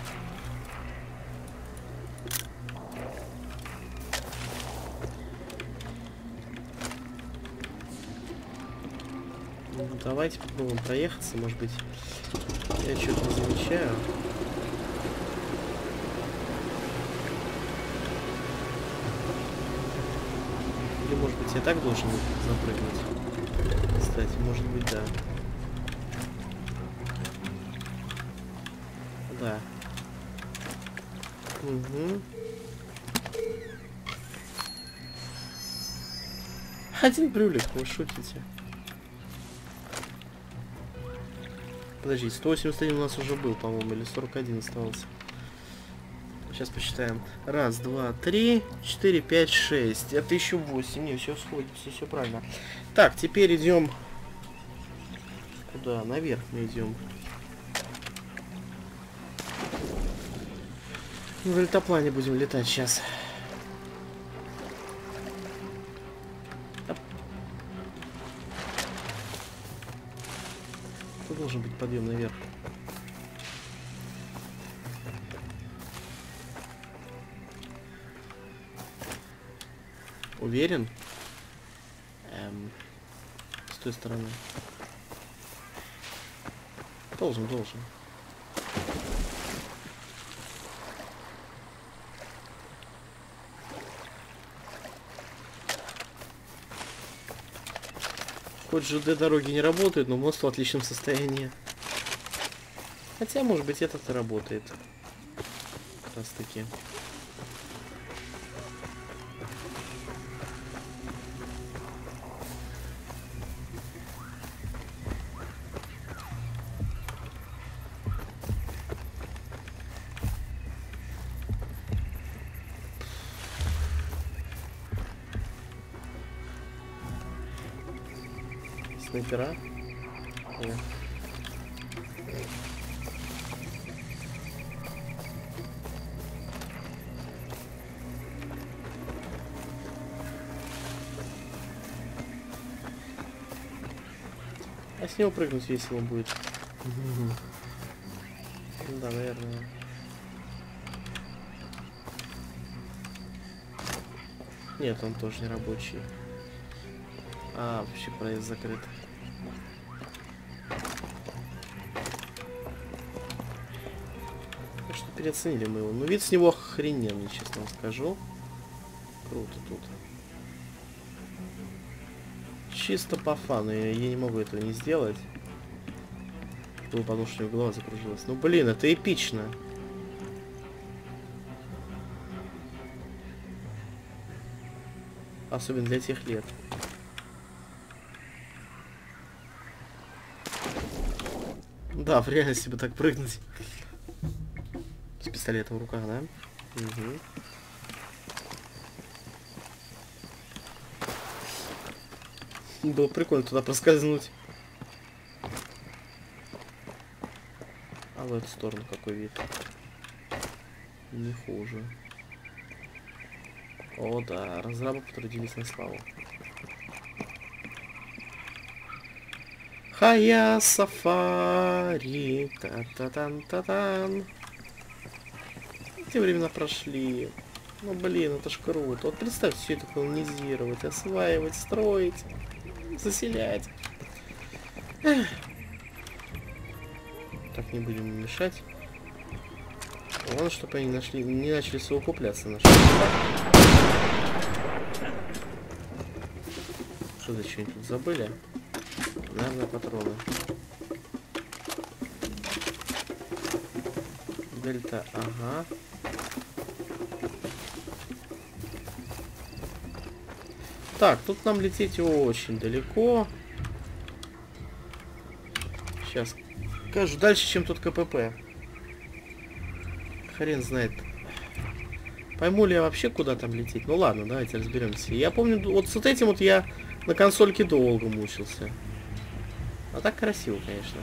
Давайте попробуем проехаться, может быть, я что-то не замечаю. Или, может быть, я так должен запрыгнуть? Кстати, может быть, да. Да. Угу. Один брюлик, вы шутите. Подожди, 181 у нас уже был, по-моему, или 41 остался. Сейчас посчитаем. Раз, два, три, 4, 5, 6. Это еще 8. Не, все сходится, все правильно. Так, теперь идем. Куда? Наверх мы идем. В дельтаплане будем летать сейчас. Тут должен быть подъем наверх. Уверен? С той стороны. Должен. Хоть ЖД дороги не работают, но мост в отличном состоянии. Хотя, может быть, этот и работает. Как раз таки. Снайпера? Нет. А с него прыгнуть весело будет. Да, наверное. Нет, он тоже не рабочий. А, вообще проезд закрыт. Так что переоценили мы его. Ну, вид с него охрененный, честно вам скажу. Круто тут. Чисто по фану. Я не могу этого не сделать. Потому что у него голова закружилась. Ну, блин, это эпично. Особенно для тех лет. Да, в реальности бы так прыгнуть. С пистолетом в руках, да? Угу. Было прикольно туда проскользнуть. А в эту сторону какой вид? Не хуже. О да, разрабы потрудились на славу. Хая сафари, та-та-тан-та-тан. Эти времена прошли. Ну блин, это ж круто. Вот представь, все это колонизировать, осваивать, строить, заселять. Эх. Так, не будем мешать. Главное, чтобы они не начали совокупляться наши. Что-то что-нибудь тут забыли? Наверное, патроны. Дельта, ага. Так, тут нам лететь очень далеко. Сейчас скажу, дальше, чем тут КПП. Хрен знает. Пойму ли я вообще, куда там лететь? Ну ладно, давайте разберемся. Я помню, вот с вот этим вот я на консольке долго мучился. А так красиво, конечно.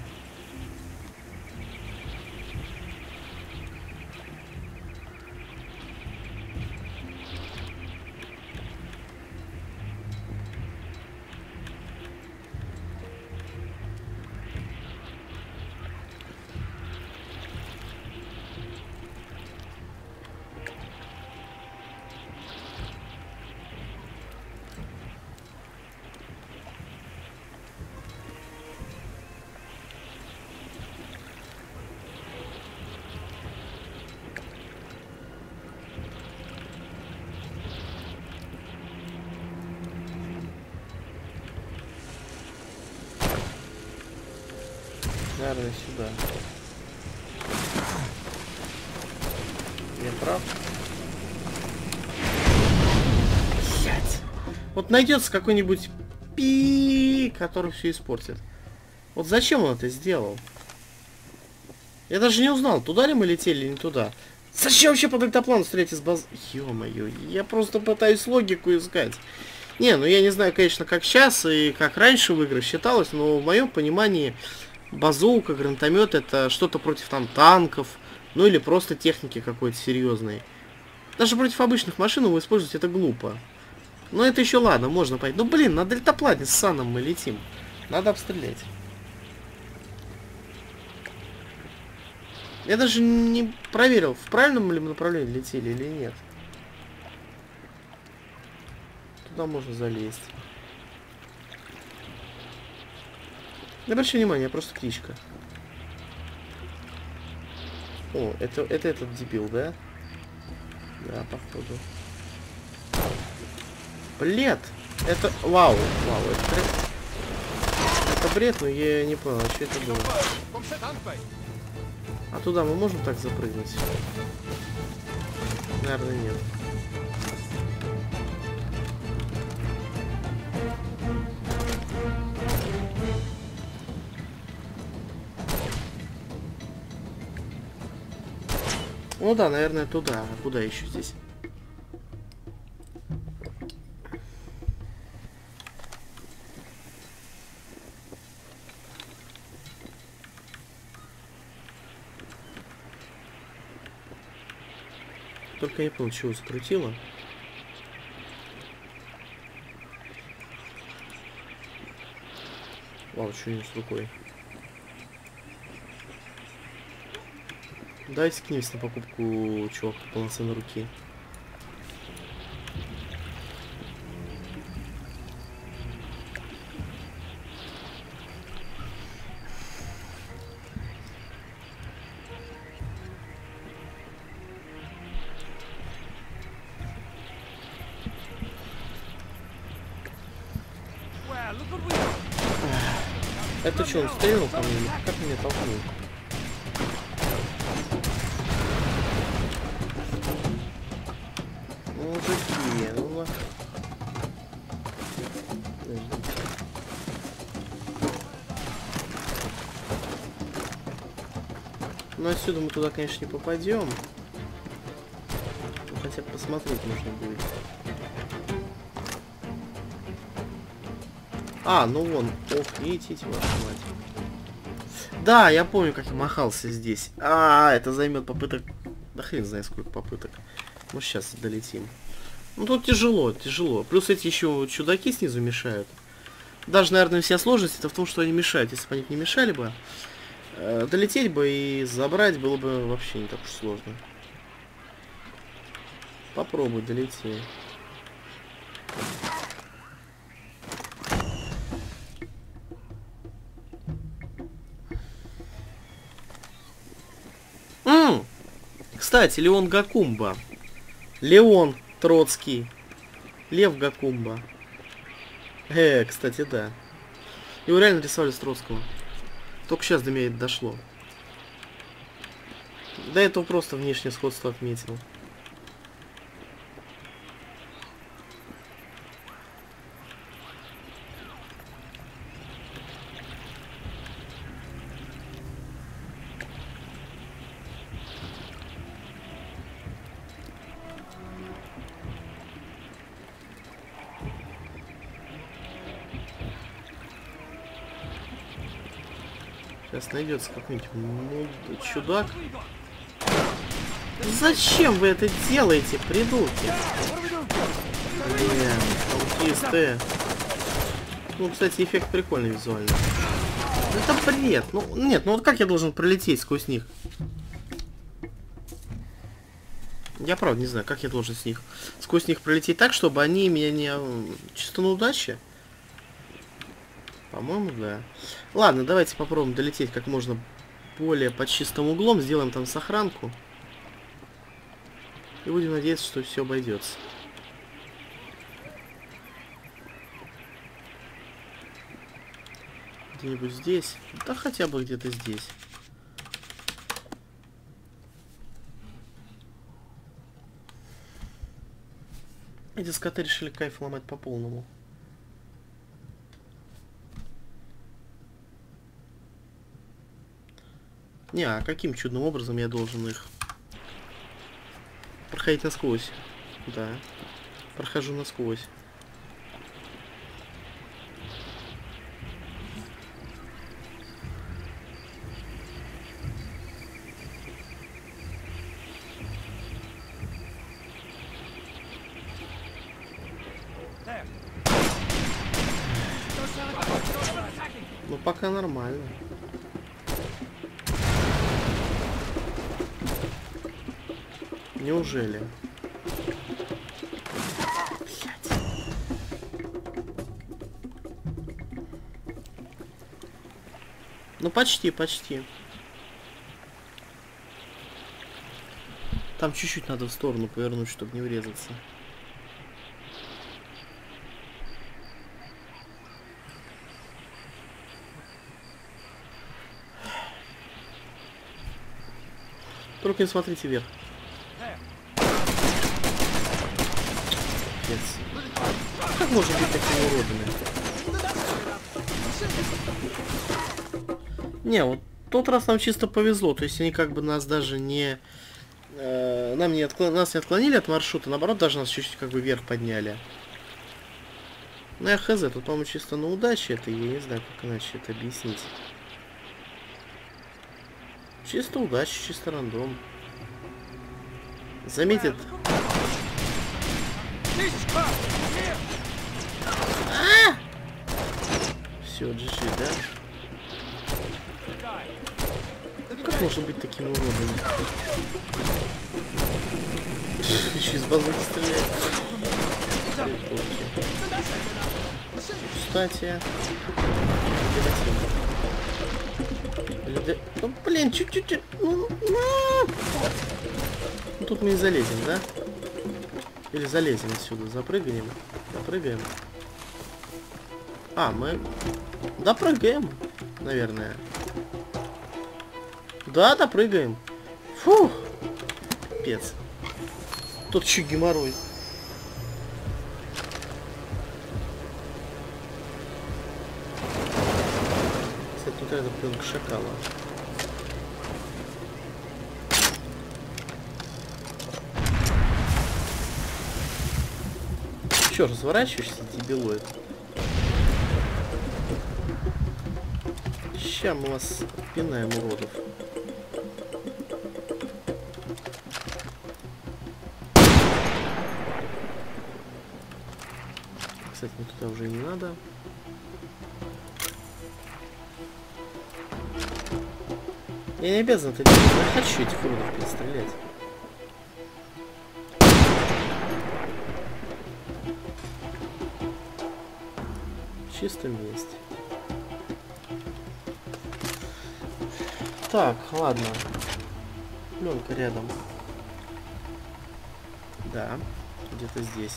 Наверное, сюда. Я прав? Блять. Вот найдется какой-нибудь который все испортит. Вот зачем он это сделал? Я даже не узнал, туда ли мы летели или не туда. Зачем вообще под дельтаплан встретить с баз... Ё-моё, я просто пытаюсь логику искать. Не, ну я не знаю, конечно, как сейчас и как раньше в играх считалось, но в моем понимании базука, гранатомет — это что-то против там танков, ну или просто техники какой-то серьезной. Даже против обычных машин его использовать это глупо. Но это еще ладно, можно понять. Ну блин, на дельтаплане с Саном мы летим. Надо обстрелять. Я даже не проверил, в правильном ли мы направлении летели или нет. Туда можно залезть. Не обращай внимания, просто птичка. О, это этот дебил, да? Да, походу. Блед! Это... Вау, это бред. Это бред, но я не понял, что это было. А туда мы можем так запрыгнуть? Наверное, нет. Ну да, наверное, туда. А куда еще здесь? Только я не понял, чего закрутило. Вау, что у него с рукой? Давайте скинемся на покупку, чувак, полноценной руки. Это что, он стрельнул по мне? Как меня толкнул? Мужики, ну... Ну отсюда мы туда, конечно, не попадем. Ну, хотя бы посмотреть нужно будет. А, ну вон. Ох, видите, вашу мать. Да, я помню, как я махался здесь. А, это займет попыток. Да хрен знает сколько попыток. Ну сейчас долетим. Ну тут тяжело, тяжело. Плюс эти еще чудаки снизу мешают. Даже, наверное, вся сложность это в том, что они мешают. Если бы они не мешали бы, долететь бы и забрать было бы вообще не так уж сложно. Попробуй долететь. Кстати, Леон Гакумба. Леон Троцкий. Лев Гакумба. Кстати, да. Его реально рисовали с Троцкого. Только сейчас до меня это дошло. До этого просто внешнее сходство отметил. Сейчас найдется какой-нибудь чудак. Зачем вы это делаете, придурки? Блин, аутисты. Ну, кстати, эффект прикольный визуально. Это бред. Ну, нет, ну вот как я должен пролететь сквозь них? Я правда не знаю, как я должен сквозь них пролететь так, чтобы они меня не... Чисто на удаче? По-моему, да. Ладно, давайте попробуем долететь как можно более под чистым углом. Сделаем там сохранку. И будем надеяться, что все обойдется. Где-нибудь здесь. Да хотя бы где-то здесь. Эти скоты решили кайф ломать по полному. Не, а каким чудным образом я должен их проходить насквозь? Да, прохожу насквозь. Ну пока нормально. Неужели? Блядь. Ну почти. Там чуть-чуть надо в сторону повернуть, чтобы не врезаться. Только не смотрите вверх. Как можно быть такими уродами? Не, вот тот раз нам чисто повезло. То есть они как бы нас даже не... нас не отклонили от маршрута. Наоборот, даже нас чуть-чуть как бы вверх подняли. Ну я хз, тут, по-моему, чисто на удаче это. Я не знаю, как иначе это объяснить. Чисто удача, чисто рандом. Заметит... Все, GG, да? Как можно быть таким уродом? Еще из базуки стреляет. Кстати. Ну, блин, чуть-чуть. Ну, тут мы не залезем, да? Или залезем отсюда, запрыгаем. Допрыгаем. А, мы допрыгаем, наверное. Да, допрыгаем. Фух. Пипец. Тут еще геморрой. Кстати, тут это пленка шакала. Че, разворачиваешься, дебилоид? Ща мы вас пинаем, уродов. Кстати, мне туда уже не надо. Я не обязан это делать, я хочу этих уродов перестрелять. В чистом месте. Так, ладно. Пленка рядом. Да, где-то здесь.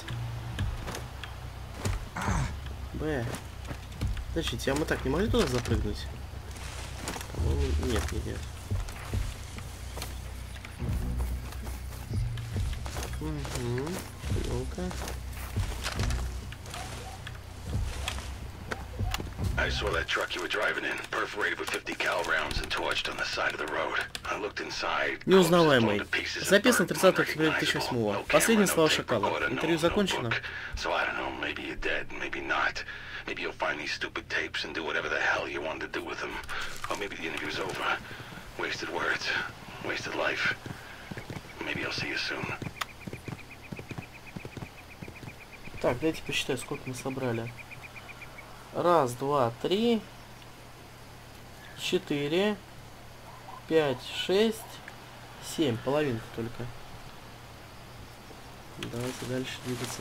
Б. Подождите, а мы так не могли туда запрыгнуть? По-моему, нет. Угу. Пленка. I saw that truck you were driving in, perforated with 50 cal rounds and torched on the side of the road. I looked inside. Неузнаваемый. Записано 30 октября 2008. Последние слова Шакала. Интервью закончено. So I don't know, maybe you're dead, maybe not. Maybe you'll find these stupid tapes and do whatever the hell you wanted to do with them. Or maybe the interview's over. Wasted words, wasted life. Maybe I'll see you soon. Так, дайте посчитаю, сколько мы собрали. Раз, два, три, 4, 5, 6, 7. Половинку только. Давайте дальше двигаться.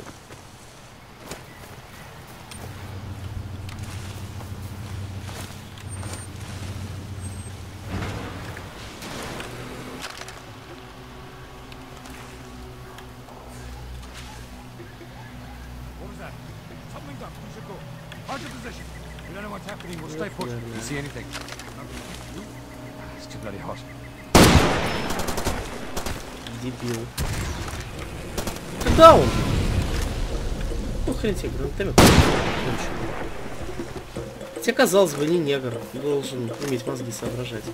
You see anything? It's too bloody hot. Дебил. Куда он? Ну хрен тебе, гранатомет. Хотя, казалось бы, не негр. Должен иметь мозги соображать.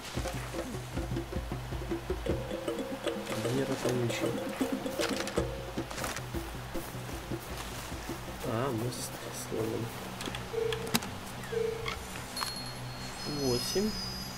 Нет, это ничего. А, мост сломан. 8.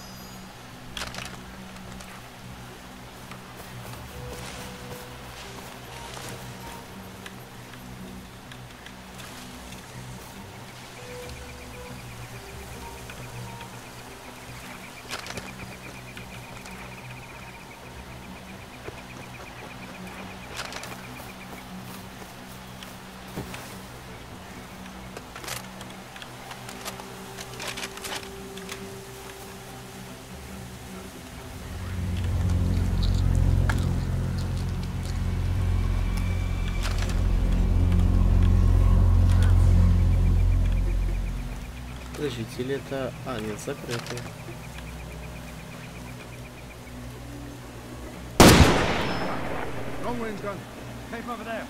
Подождите, или это... А, нет, закрытый. Long range gun. Came over there.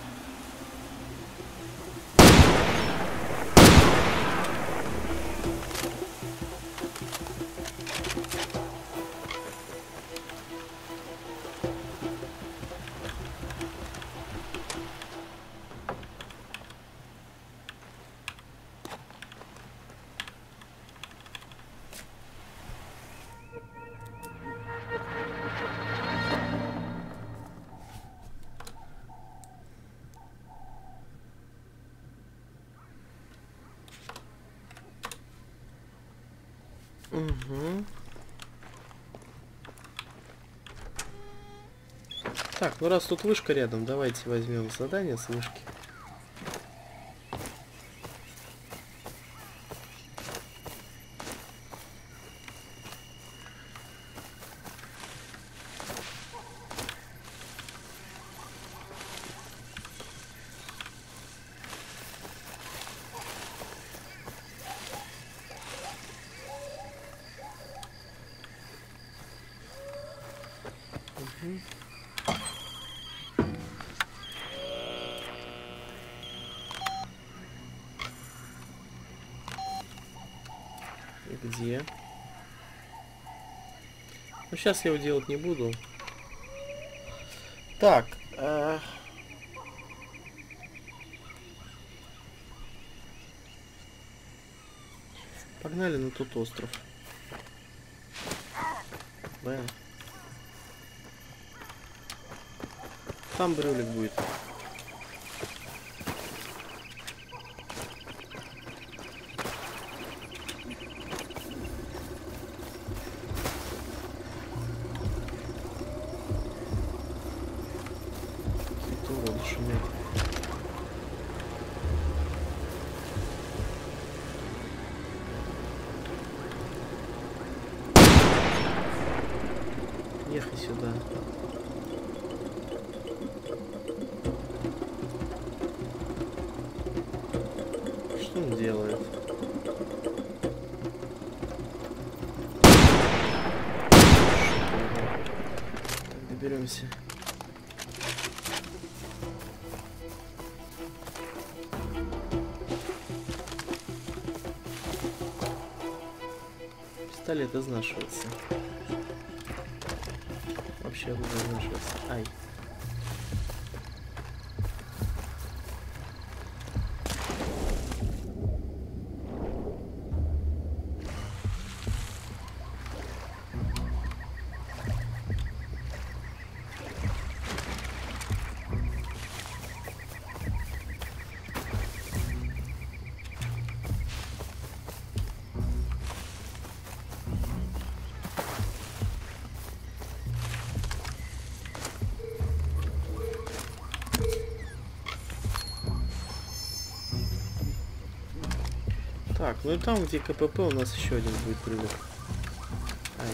Угу. Так, ну раз тут вышка рядом, давайте возьмем задание с вышки. Где? Ну, сейчас я его делать не буду. Так. Погнали на тот остров. Б. Там брюлик будет. Ехай сюда. Что он делает? Так, доберемся. пистолет изнашивается. Вообще изнашивается. Ай. Так, ну и там, где КПП, у нас еще один будет прыгать. Ай.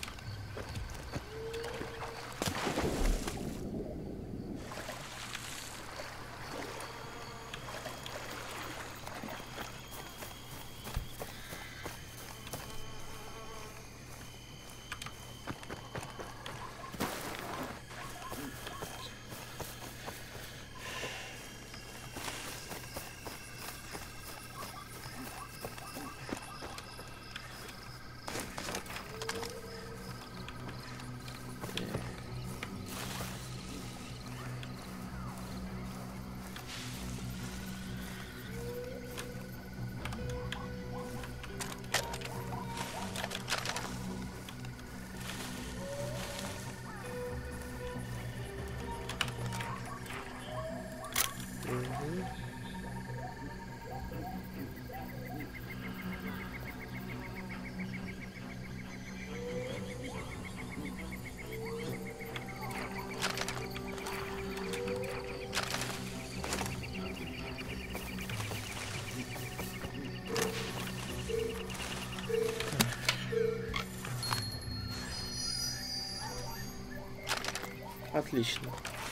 Отлично.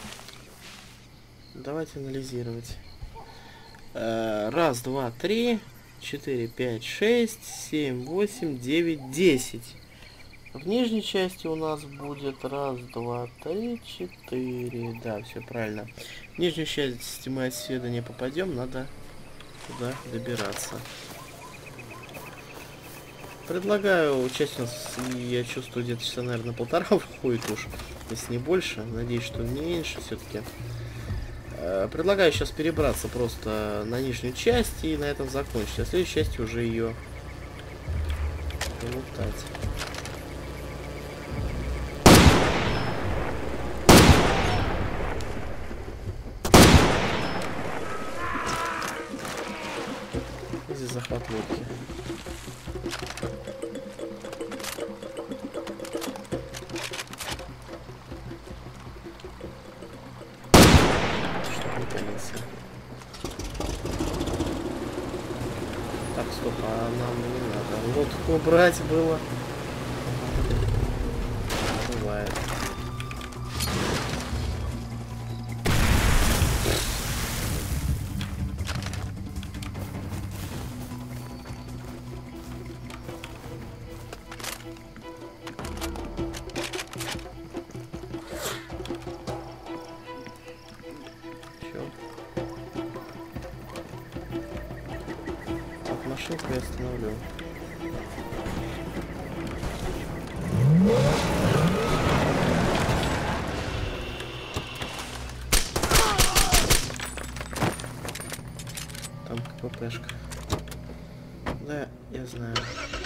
Давайте анализировать. Раз, два, три, 4, 5, 6, 7, 8, 9, 10. В нижней части у нас будет раз, два, три, 4. Да, все правильно. В нижнюю часть мы отсюда не попадем, надо туда добираться. Предлагаю, часть у нас, я чувствую, где-то часа, наверное, полтора входит уж, если не больше. Надеюсь, что не меньше все-таки. Предлагаю сейчас перебраться просто на нижнюю часть и на этом закончить. А в следующей части уже ее лутать. Здесь захват лодки. Так, стоп, а нам не надо лодку брать было. Бывает. Машинку я остановлю. Там КППшка. Да, я знаю.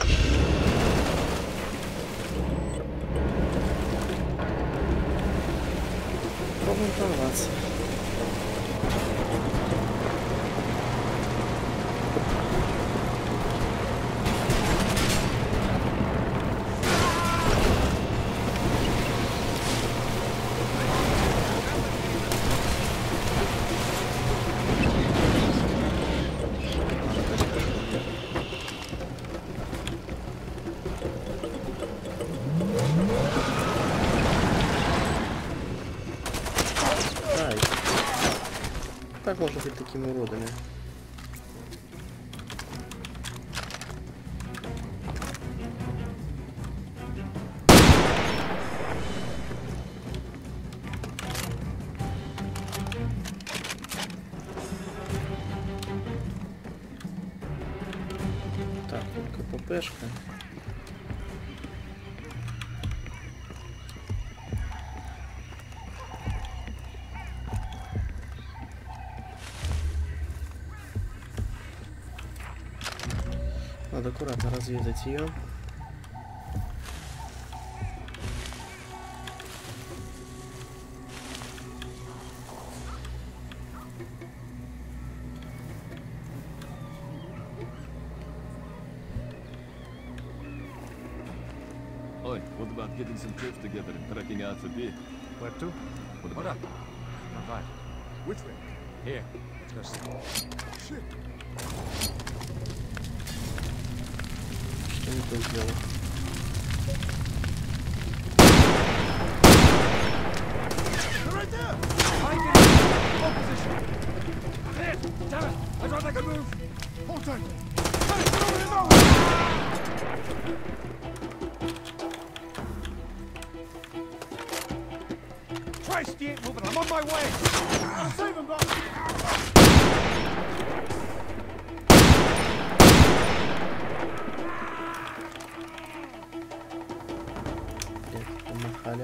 Пробуем порваться. Как можно быть такими уродами? Так, вот КППшка. Надо аккуратно разведать ее. Oi, what about getting some trips together and trekking out for beer? Where to? What up? Not right. Which way? Here. Let's go see. Shit. Что не то сделал? They're right there! I get in hold position. There! Damn it! I thought I could move! Hold tight! Hey, get over here now! Christ, he ain't moving! I'm on my way! I'll save him, Doc! Помахали.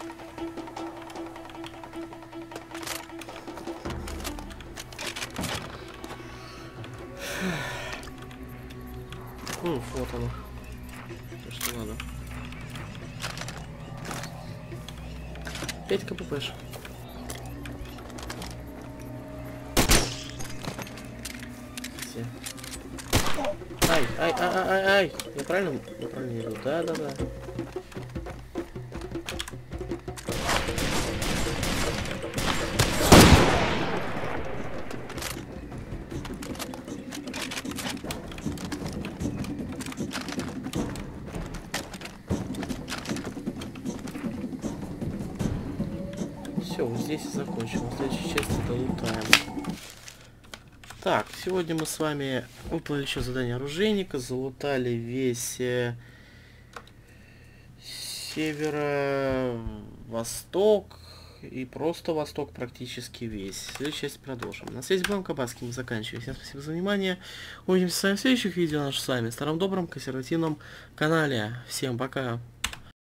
Вот оно. То, что надо. 5 КППш. Все. Ай. Я правильно иду? Да. Все, вот здесь и закончим. В следующей части долутаем. Так, сегодня мы с вами выполнили еще задание оружейника, залутали весь северо-восток и просто восток практически весь. В следующей части продолжим. На связи был Кабацкий, мы заканчиваем. Всем спасибо за внимание. Увидимся с вами в следующих видео. С вами старом добром консервативном канале. Всем пока.